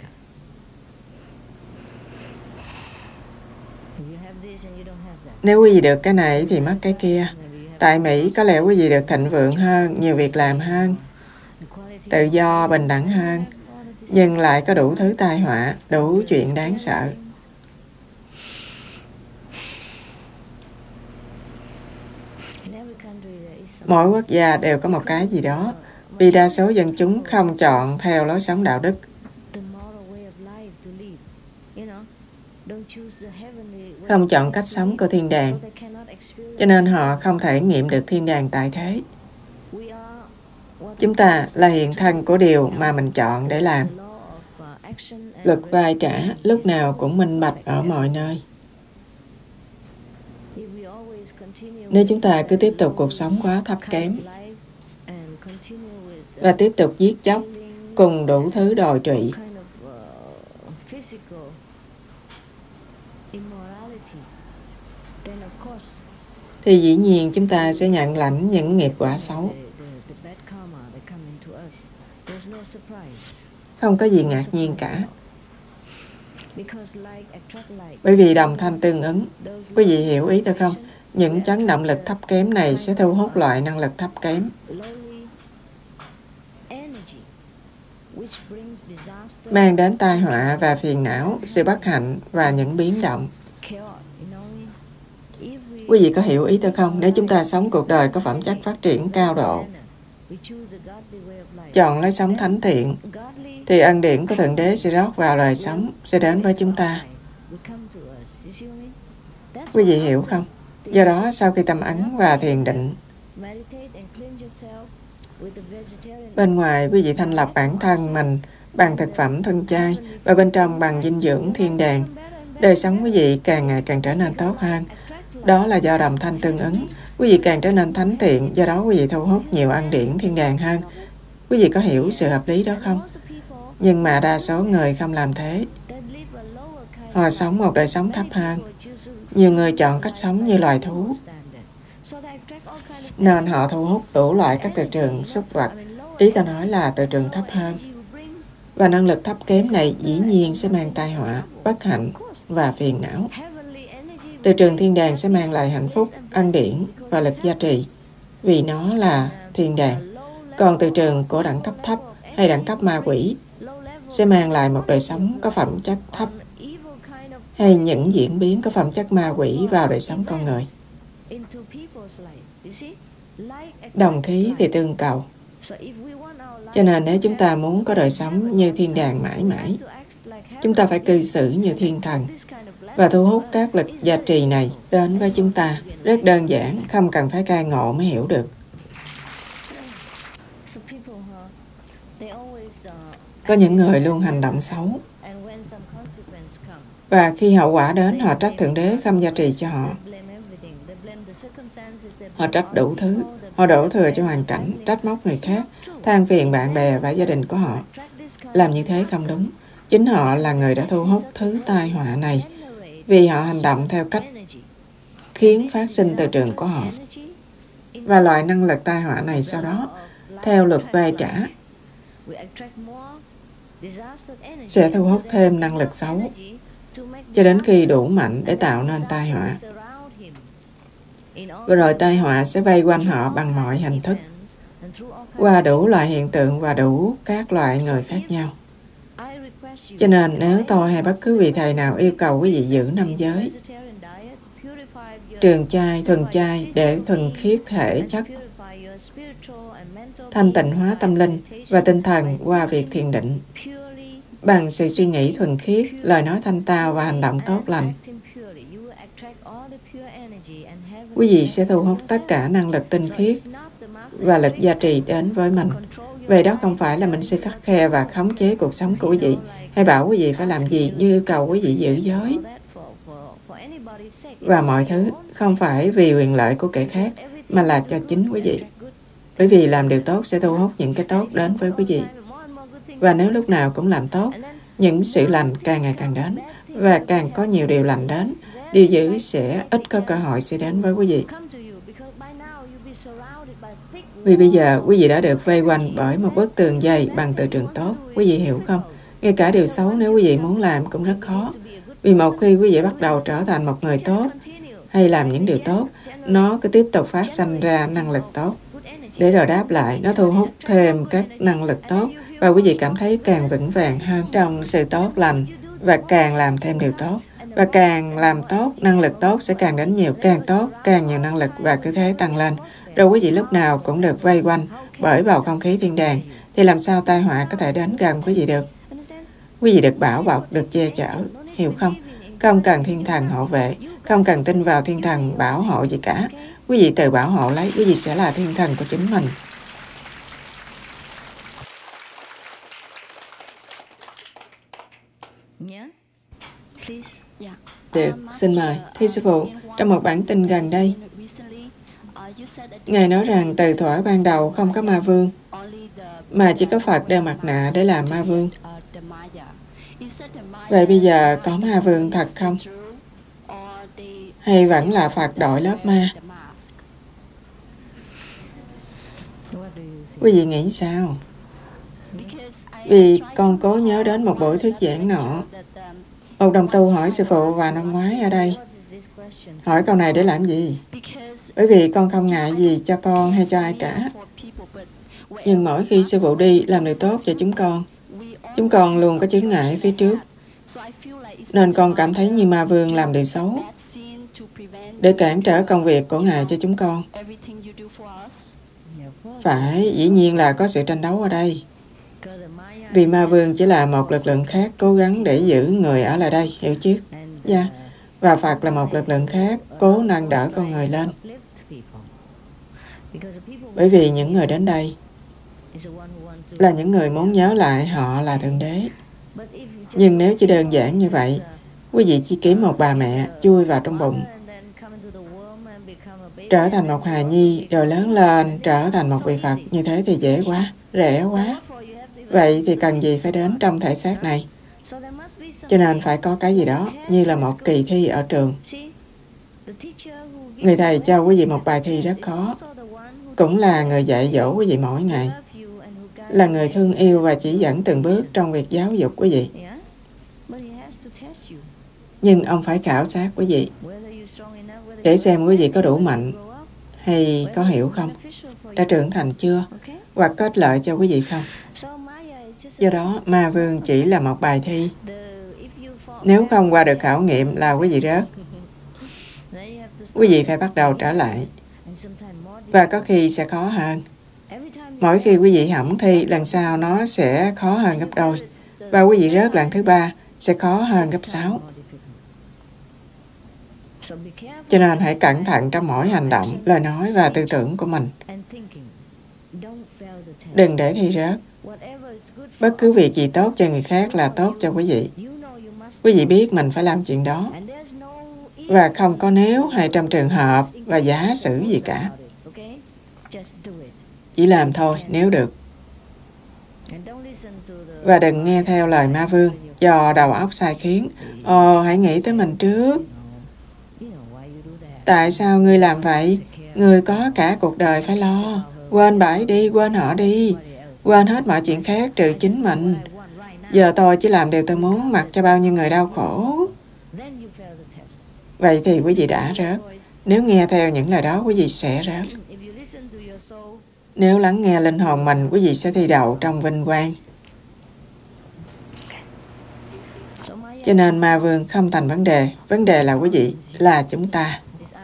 Nếu quý vị được cái này thì mất cái kia. Tại Mỹ có lẽ quý vị được thịnh vượng hơn, nhiều việc làm hơn, tự do, bình đẳng hơn. Nhưng lại có đủ thứ tai họa, đủ chuyện đáng sợ. Mỗi quốc gia đều có một cái gì đó, vì đa số dân chúng không chọn theo lối sống đạo đức. Không chọn cách sống của thiên đàng, cho nên họ không thể nghiệm được thiên đàng tại thế. Chúng ta là hiện thân của điều mà mình chọn để làm. Luật vai trả lúc nào cũng minh bạch ở mọi nơi. Nếu chúng ta cứ tiếp tục cuộc sống quá thấp kém, và tiếp tục giết chóc cùng đủ thứ đồi trụy, thì dĩ nhiên chúng ta sẽ nhận lãnh những nghiệp quả xấu. Không có gì ngạc nhiên cả. Bởi vì đồng thanh tương ứng. Quý vị hiểu ý tôi không? Những chấn động lực thấp kém này sẽ thu hút loại năng lực thấp kém, mang đến tai họa và phiền não, sự bất hạnh và những biến động. Quý vị có hiểu ý tôi không? Nếu chúng ta sống cuộc đời có phẩm chất phát triển cao độ, chọn lấy sống thánh thiện, thì ân điển của Thượng Đế sẽ rót vào đời sống, sẽ đến với chúng ta. Quý vị hiểu không? Do đó, sau khi tâm ấn và thiền định, bên ngoài quý vị thanh lập bản thân mình bằng thực phẩm thân chay và bên trong bằng dinh dưỡng thiên đàng. Đời sống quý vị càng ngày càng trở nên tốt hơn. Đó là do đồng thanh tương ứng. Quý vị càng trở nên thánh thiện, do đó quý vị thu hút nhiều ân điển thiên đàng hơn. Quý vị có hiểu sự hợp lý đó không? Nhưng mà đa số người không làm thế. Họ sống một đời sống thấp hơn. Nhiều người chọn cách sống như loài thú, nên họ thu hút đủ loại các từ trường xúc vật. Ý ta nói là từ trường thấp hơn. Và năng lực thấp kém này dĩ nhiên sẽ mang tai họa, bất hạnh và phiền não. Từ trường thiên đàng sẽ mang lại hạnh phúc, ân điển và lực gia trì, vì nó là thiên đàng. Còn từ trường của đẳng cấp thấp hay đẳng cấp ma quỷ sẽ mang lại một đời sống có phẩm chất thấp, hay những diễn biến có phẩm chất ma quỷ vào đời sống con người. Đồng khí thì tương cầu. Cho nên nếu chúng ta muốn có đời sống như thiên đàng mãi mãi, chúng ta phải cư xử như thiên thần và thu hút các lực gia trì này đến với chúng ta. Rất đơn giản, không cần phải cai ngộ mới hiểu được. Có những người luôn hành động xấu, và khi hậu quả đến, họ trách Thượng Đế không gia trì cho họ. Họ trách đủ thứ, họ đổ thừa cho hoàn cảnh, trách móc người khác, than phiền bạn bè và gia đình của họ. Làm như thế không đúng. Chính họ là người đã thu hút thứ tai họa này, vì họ hành động theo cách khiến phát sinh từ trường của họ. Và loại năng lực tai họa này sau đó, theo luật vay trả, sẽ thu hút thêm năng lực xấu, cho đến khi đủ mạnh để tạo nên tai họa. Và rồi tai họa sẽ vây quanh họ bằng mọi hình thức, qua đủ loại hiện tượng và đủ các loại người khác nhau. Cho nên nếu tôi hay bất cứ vị thầy nào yêu cầu quý vị giữ năm giới, trường chay, thuần chay để thuần khiết thể chất, thanh tịnh hóa tâm linh và tinh thần qua việc thiền định, bằng sự suy nghĩ thuần khiết, lời nói thanh tao và hành động tốt lành, quý vị sẽ thu hút tất cả năng lực tinh khiết và lực gia trì đến với mình. Vậy đó không phải là mình sẽ khắt khe và khống chế cuộc sống của quý vị, hay bảo quý vị phải làm gì như yêu cầu quý vị giữ giới. Và mọi thứ không phải vì quyền lợi của kẻ khác, mà là cho chính quý vị. Bởi vì làm điều tốt sẽ thu hút những cái tốt đến với quý vị. Và nếu lúc nào cũng làm tốt, những sự lành càng ngày càng đến, và càng có nhiều điều lành đến, điều dữ sẽ ít có cơ hội sẽ đến với quý vị. Vì bây giờ quý vị đã được vây quanh bởi một bức tường dày bằng từ trường tốt. Quý vị hiểu không? Ngay cả điều xấu nếu quý vị muốn làm cũng rất khó. Vì một khi quý vị bắt đầu trở thành một người tốt hay làm những điều tốt, nó cứ tiếp tục phát sinh ra năng lực tốt. Để rồi đáp lại, nó thu hút thêm các năng lực tốt và quý vị cảm thấy càng vững vàng hơn trong sự tốt lành và càng làm thêm điều tốt. Và càng làm tốt, năng lực tốt sẽ càng đến nhiều, càng tốt, càng nhiều năng lực và cứ thế tăng lên. Rồi quý vị lúc nào cũng được vây quanh bởi bầu không khí thiên đàng, thì làm sao tai họa có thể đến gần quý vị được? Quý vị được bảo bọc, được che chở, hiểu không? Không cần thiên thần hộ vệ, không cần tin vào thiên thần bảo hộ gì cả. Quý vị tự bảo hộ lấy, quý vị sẽ là thiên thần của chính mình. Được, xin mời. Thưa sư phụ, trong một bản tin gần đây, Ngài nói rằng từ thuở ban đầu không có ma vương, mà chỉ có Phật đeo mặt nạ để làm ma vương. Vậy bây giờ có ma vương thật không? Hay vẫn là Phật đội lớp ma? Quý vị nghĩ sao? Vì con cố nhớ đến một buổi thuyết giảng nọ. Một đồng tu hỏi sư phụ vào năm ngoái ở đây. Hỏi câu này để làm gì? Bởi vì con không ngại gì cho con hay cho ai cả. Nhưng mỗi khi sư phụ đi làm điều tốt cho chúng con, chúng con luôn có chướng ngại phía trước. Nên con cảm thấy như ma vương làm điều xấu để cản trở công việc của Ngài cho chúng con. Phải, dĩ nhiên là có sự tranh đấu ở đây. Vì ma vương chỉ là một lực lượng khác cố gắng để giữ người ở lại đây, hiểu chứ? Dạ. Yeah. Và Phật là một lực lượng khác cố nâng đỡ con người lên. Bởi vì những người đến đây là những người muốn nhớ lại họ là Thượng Đế. Nhưng nếu chỉ đơn giản như vậy, quý vị chỉ kiếm một bà mẹ chui vào trong bụng, trở thành một hài nhi, rồi lớn lên trở thành một vị Phật, như thế thì dễ quá, rẻ quá. Vậy thì cần gì phải đến trong thể xác này? Cho nên phải có cái gì đó, như là một kỳ thi ở trường. Người thầy cho quý vị một bài thi rất khó, cũng là người dạy dỗ quý vị mỗi ngày, là người thương yêu và chỉ dẫn từng bước trong việc giáo dục quý vị. Nhưng ông phải khảo sát quý vị, để xem quý vị có đủ mạnh, hay có hiểu không, đã trưởng thành chưa, hoặc có ích lợi cho quý vị không. Do đó, ma vương chỉ là một bài thi. Nếu không qua được khảo nghiệm là quý vị rớt. Quý vị phải bắt đầu trở lại. Và có khi sẽ khó hơn. Mỗi khi quý vị hỏng thi, lần sau nó sẽ khó hơn gấp đôi. Và quý vị rớt lần thứ ba sẽ khó hơn gấp sáu. Cho nên hãy cẩn thận trong mỗi hành động, lời nói và tư tưởng của mình. Đừng để thi rớt. Bất cứ việc gì tốt cho người khác là tốt cho quý vị. Quý vị biết mình phải làm chuyện đó. Và không có nếu hay trong trường hợp và giả sử gì cả. Chỉ làm thôi nếu được. Và đừng nghe theo lời ma vương, dò đầu óc sai khiến. Ồ, hãy nghĩ tới mình trước. Tại sao ngươi làm vậy? Ngươi có cả cuộc đời phải lo. Quên bãi đi, quên họ đi. Quên hết mọi chuyện khác trừ chính mình. Giờ tôi chỉ làm điều tôi muốn, mặc cho bao nhiêu người đau khổ. Vậy thì quý vị đã rớt. Nếu nghe theo những lời đó, quý vị sẽ rớt. Nếu lắng nghe linh hồn mình, quý vị sẽ thi đậu trong vinh quang. Cho nên ma vương không thành vấn đề. Vấn đề là quý vị, là chúng ta.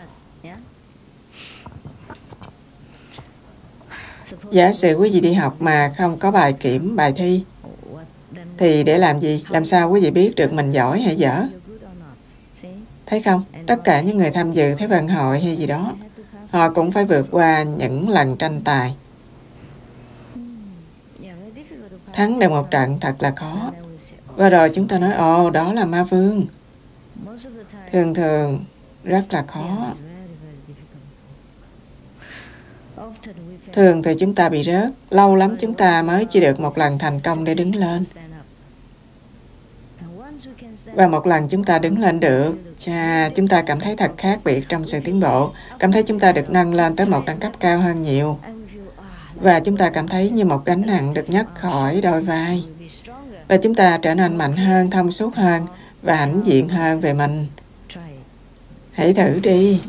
Giả sử quý vị đi học mà không có bài kiểm, bài thi, thì để làm gì? Làm sao quý vị biết được mình giỏi hay dở? Thấy không? Tất cả những người tham dự Thế vận hội hay gì đó, họ cũng phải vượt qua những lần tranh tài. Thắng được một trận thật là khó. Và rồi chúng ta nói, ồ, đó là ma vương. Thường thường rất là khó. Thường thì chúng ta bị rớt. Lâu lắm chúng ta mới chỉ được một lần thành công để đứng lên. Và một lần chúng ta đứng lên được, chà, chúng ta cảm thấy thật khác biệt trong sự tiến bộ. Cảm thấy chúng ta được nâng lên tới một đẳng cấp cao hơn nhiều. Và chúng ta cảm thấy như một gánh nặng được nhấc khỏi đôi vai. Và chúng ta trở nên mạnh hơn, thông suốt hơn và hãnh diện hơn về mình. Hãy thử đi.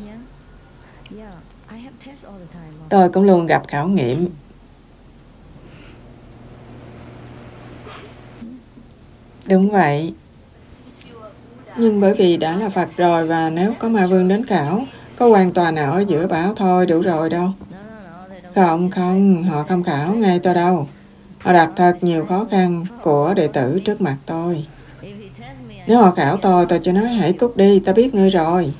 Tôi cũng luôn gặp khảo nghiệm. Đúng vậy. Nhưng bởi vì đã là Phật rồi, và nếu có ma vương đến khảo, có quan tòa nào ở giữa bảo thôi đủ rồi đâu. Không, không, họ không khảo ngay tôi đâu. Họ đặt thật nhiều khó khăn của đệ tử trước mặt tôi. Nếu họ khảo tôi, tôi chỉ nói hãy cút đi, ta biết ngươi rồi.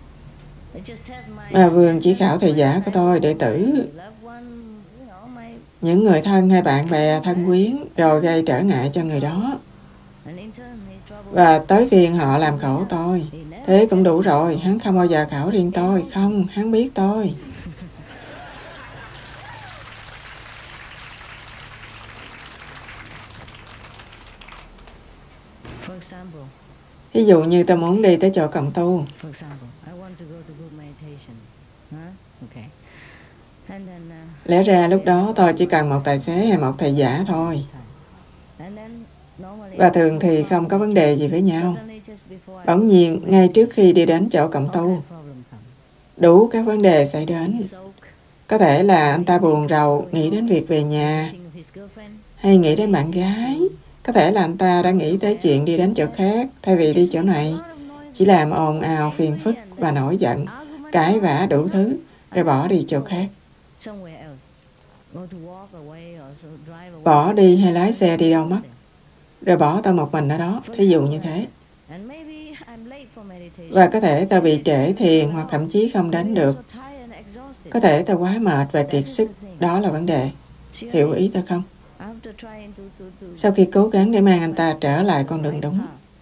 Ma vương chỉ khảo thầy giả của tôi, đệ tử, những người thân hay bạn bè thân quyến, rồi gây trở ngại cho người đó. Và tới phiên họ làm khổ tôi. Thế cũng đủ rồi, hắn không bao giờ khảo riêng tôi. Không, hắn biết tôi. Ví dụ như tôi muốn đi tới chỗ cộng tu. Lẽ ra lúc đó tôi chỉ cần một tài xế hay một thầy giả thôi. Và thường thì không có vấn đề gì với nhau. Bỗng nhiên, ngay trước khi đi đến chỗ cộng tu, đủ các vấn đề xảy đến. Có thể là anh ta buồn rầu, nghĩ đến việc về nhà, hay nghĩ đến bạn gái. Có thể là anh ta đã nghĩ tới chuyện đi đến chỗ khác, thay vì đi chỗ này. Chỉ làm ồn ào, phiền phức và nổi giận, cãi vã đủ thứ, rồi bỏ đi chỗ khác. Bỏ đi hay lái xe đi đâu mất, rồi bỏ tôi một mình ở đó, thí dụ như thế. Và có thể tôi bị trễ thiền hoặc thậm chí không đến được. Có thể tôi quá mệt và kiệt sức, đó là vấn đề. Hiểu ý tôi không? Sau khi cố gắng để mang anh ta trở lại con đường đúng,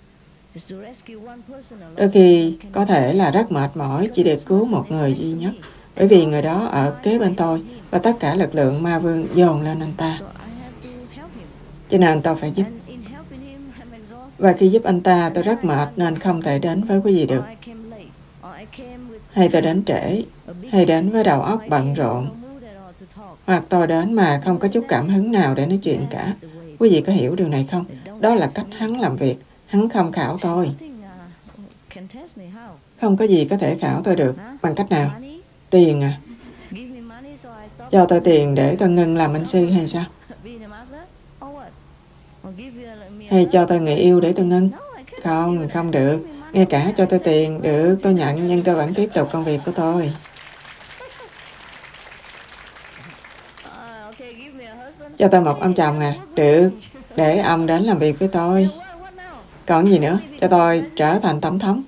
đôi khi có thể là rất mệt mỏi chỉ để cứu một người duy nhất, bởi vì người đó ở kế bên tôi và tất cả lực lượng ma vương dồn lên anh ta. Cho nên tôi phải giúp. Và khi giúp anh ta, tôi rất mệt nên không thể đến với quý vị được. Hay tôi đến trễ, hay đến với đầu óc bận rộn, hoặc tôi đến mà không có chút cảm hứng nào để nói chuyện cả. Quý vị có hiểu điều này không? Đó là cách hắn làm việc. Hắn không khảo tôi. Không có gì có thể khảo tôi được. Bằng cách nào? Tiền à? Cho tôi tiền để tôi ngừng làm minh sư hay sao? Hay cho tôi người yêu để tôi ngưng? Không, không được. Ngay cả cho tôi tiền, được, tôi nhận, nhưng tôi vẫn tiếp tục công việc của tôi. Cho tôi một ông chồng à? Được, để ông đến làm việc với tôi. Còn gì nữa? Cho tôi trở thành tổng thống.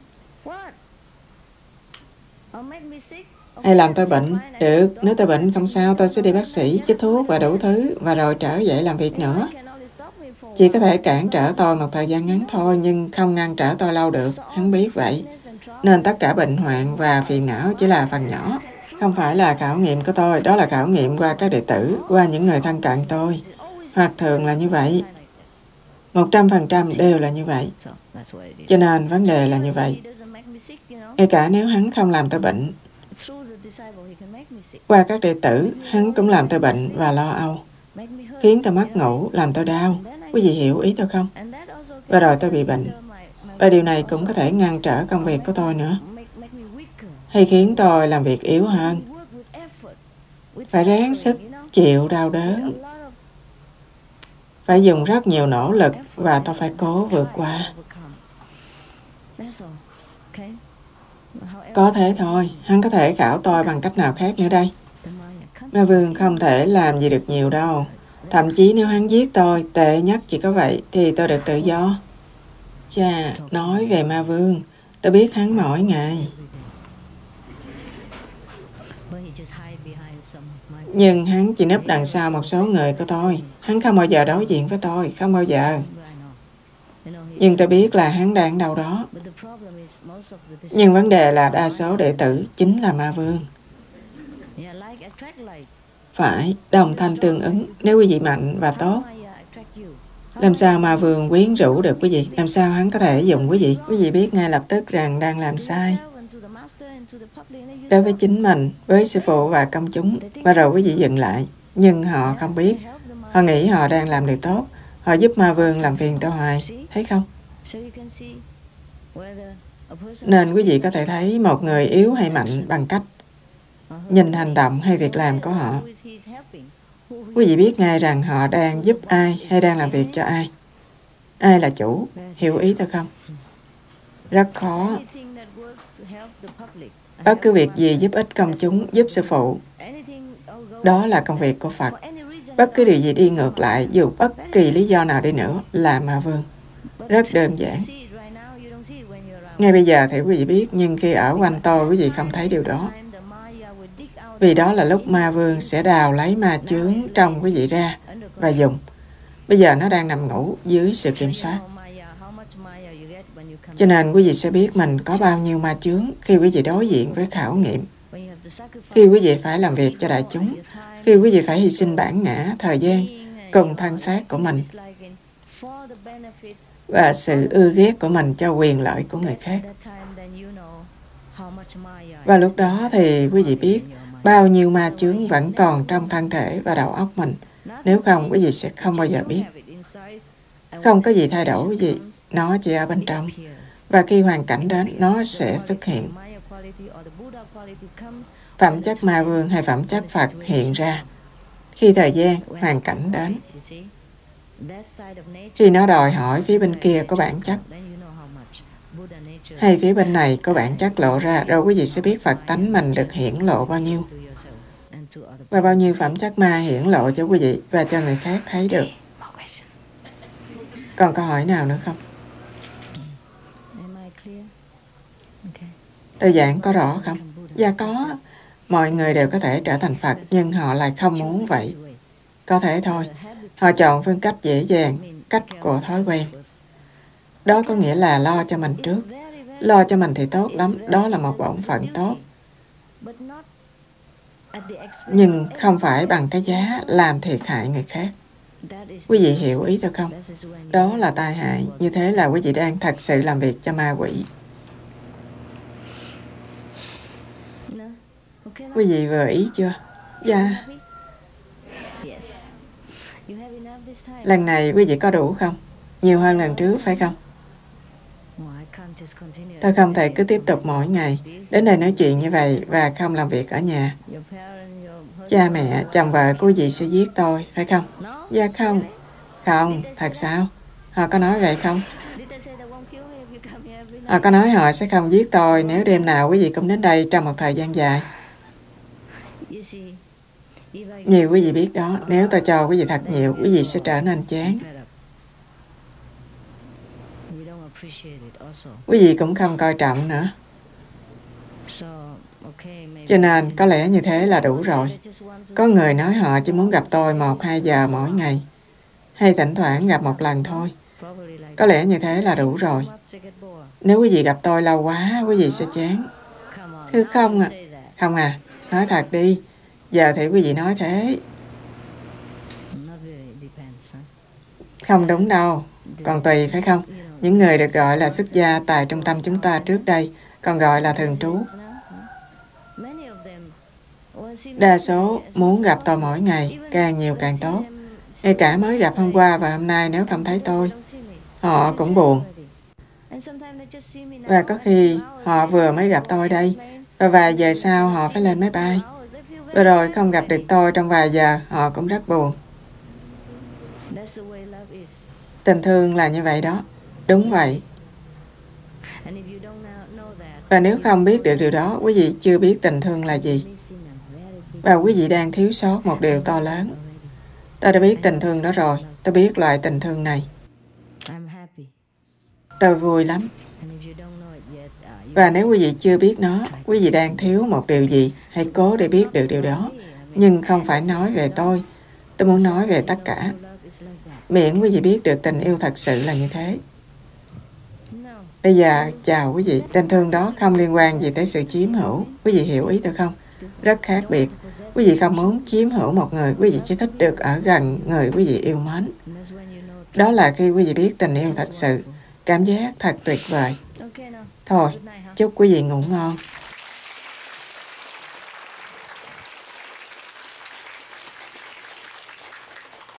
Hay làm tôi bệnh? Được, nếu tôi bệnh không sao, tôi sẽ đi bác sĩ, chích thuốc và đủ thứ, và rồi trở dậy làm việc nữa. Chỉ có thể cản trở tôi một thời gian ngắn thôi, nhưng không ngăn trở tôi lâu được. Hắn biết vậy. Nên tất cả bệnh hoạn và phiền não chỉ là phần nhỏ. Không phải là khảo nghiệm của tôi, đó là khảo nghiệm qua các đệ tử, qua những người thân cận tôi. Hoặc thường là như vậy. Một trăm phần trăm đều là như vậy. Cho nên vấn đề là như vậy. Ngay cả nếu hắn không làm tôi bệnh, qua các đệ tử, hắn cũng làm tôi bệnh và lo âu, khiến tôi mất ngủ, làm tôi đau. Quý vị hiểu ý tôi không? Và rồi tôi bị bệnh. Và điều này cũng có thể ngăn trở công việc của tôi nữa, hay khiến tôi làm việc yếu hơn. Phải ráng sức chịu đau đớn, phải dùng rất nhiều nỗ lực, và tôi phải cố vượt qua. Có thế thôi. Hắn có thể khảo tôi bằng cách nào khác nữa đây? Ma vương không thể làm gì được nhiều đâu. Thậm chí nếu hắn giết tôi, tệ nhất chỉ có vậy, thì tôi được tự do. Chà, nói về ma vương, tôi biết hắn mỗi ngày. Nhưng hắn chỉ núp đằng sau một số người của tôi. Hắn không bao giờ đối diện với tôi, không bao giờ. Nhưng tôi biết là hắn đang đâu đó. Nhưng vấn đề là đa số đệ tử chính là ma vương. Phải, đồng thanh tương ứng. Nếu quý vị mạnh và tốt, làm sao ma vương quyến rũ được quý vị? Làm sao hắn có thể dùng quý vị? Quý vị biết ngay lập tức rằng đang làm sai. Đối với chính mình, với sư phụ và công chúng, và rồi quý vị dừng lại. Nhưng họ không biết. Họ nghĩ họ đang làm điều tốt. Họ giúp ma vương làm phiền tôi hoài. Thấy không? Nên quý vị có thể thấy một người yếu hay mạnh bằng cách nhìn hành động hay việc làm của họ. Quý vị biết ngay rằng họ đang giúp ai hay đang làm việc cho ai. Ai là chủ? Hiểu ý tôi không? Rất khó. Bất cứ việc gì giúp ích công chúng, giúp sư phụ, đó là công việc của Phật. Bất cứ điều gì đi ngược lại, dù bất kỳ lý do nào đi nữa, là ma vương. Rất đơn giản. Ngay bây giờ thì quý vị biết, nhưng khi ở quanh tôi, quý vị không thấy điều đó. Vì đó là lúc ma vương sẽ đào lấy ma chướng trong quý vị ra và dùng. Bây giờ nó đang nằm ngủ dưới sự kiểm soát. Cho nên quý vị sẽ biết mình có bao nhiêu ma chướng khi quý vị đối diện với khảo nghiệm. Khi quý vị phải làm việc cho đại chúng, khi quý vị phải hy sinh bản ngã, thời gian, cùng thân xác của mình, và sự ưa ghét của mình cho quyền lợi của người khác. Và lúc đó thì quý vị biết bao nhiêu ma chướng vẫn còn trong thân thể và đầu óc mình. Nếu không, quý vị sẽ không bao giờ biết. Không có gì thay đổi quý vị, nó chỉ ở bên trong. Và khi hoàn cảnh đến, nó sẽ xuất hiện. Phẩm chất ma vương hay phẩm chất Phật hiện ra khi thời gian, hoàn cảnh đến. Khi nó đòi hỏi phía bên kia có bản chất, hay phía bên này có bản chất lộ ra, rồi quý vị sẽ biết Phật tánh mình được hiển lộ bao nhiêu. Và bao nhiêu phẩm chất ma hiển lộ cho quý vị và cho người khác thấy được. Còn câu hỏi nào nữa không? Tôi giảng có rõ không? Dạ có. Mọi người đều có thể trở thành Phật, nhưng họ lại không muốn vậy. Có thể thôi. Họ chọn phương cách dễ dàng, cách của thói quen. Đó có nghĩa là lo cho mình trước. Lo cho mình thì tốt lắm, đó là một bổn phận tốt. Nhưng không phải bằng cái giá làm thiệt hại người khác. Quý vị hiểu ý tôi không? Đó là tai hại. Như thế là quý vị đang thật sự làm việc cho ma quỷ. Quý vị vừa ý chưa? Dạ. Lần này quý vị có đủ không? Nhiều hơn lần trước phải không? Tôi không thể cứ tiếp tục mỗi ngày đến đây nói chuyện như vậy và không làm việc ở nhà. Cha mẹ, chồng vợ của quý vị sẽ giết tôi, phải không? Dạ không. Không, thật sao? Họ có nói vậy không? Họ có nói họ sẽ không giết tôi nếu đêm nào quý vị cũng đến đây trong một thời gian dài. Nhiều quý vị biết đó, nếu tôi cho quý vị thật nhiều, quý vị sẽ trở nên chán. Quý vị cũng không coi trọng nữa. Cho nên có lẽ như thế là đủ rồi. Có người nói họ chỉ muốn gặp tôi một hai giờ mỗi ngày, hay thỉnh thoảng gặp một lần thôi. Có lẽ như thế là đủ rồi. Nếu quý vị gặp tôi lâu quá, quý vị sẽ chán. Thưa không à? Không à, nói thật đi. Giờ thì quý vị nói thế. Không đúng đâu. Còn tùy phải không? Những người được gọi là xuất gia tại trung tâm chúng ta trước đây còn gọi là thường trú. Đa số muốn gặp tôi mỗi ngày, càng nhiều càng tốt. Ngay cả mới gặp hôm qua và hôm nay nếu không thấy tôi, họ cũng buồn. Và có khi họ vừa mới gặp tôi đây, và vài giờ sau họ phải lên máy bay. Và rồi không gặp được tôi trong vài giờ, họ cũng rất buồn. Tình thương là như vậy đó. Đúng vậy. Và nếu không biết được điều đó, quý vị chưa biết tình thương là gì. Và quý vị đang thiếu sót một điều to lớn. Tôi đã biết tình thương đó rồi. Tôi biết loại tình thương này. Tôi vui lắm. Và nếu quý vị chưa biết nó, quý vị đang thiếu một điều gì, hãy cố để biết được điều đó. Nhưng không phải nói về tôi. Tôi muốn nói về tất cả. Miễn quý vị biết được tình yêu thật sự là như thế. Bây giờ, chào quý vị. Tình thương đó không liên quan gì tới sự chiếm hữu. Quý vị hiểu ý tôi không? Rất khác biệt. Quý vị không muốn chiếm hữu một người, quý vị chỉ thích được ở gần người quý vị yêu mến. Đó là khi quý vị biết tình yêu thật sự. Cảm giác thật tuyệt vời. Thôi, chúc quý vị ngủ ngon.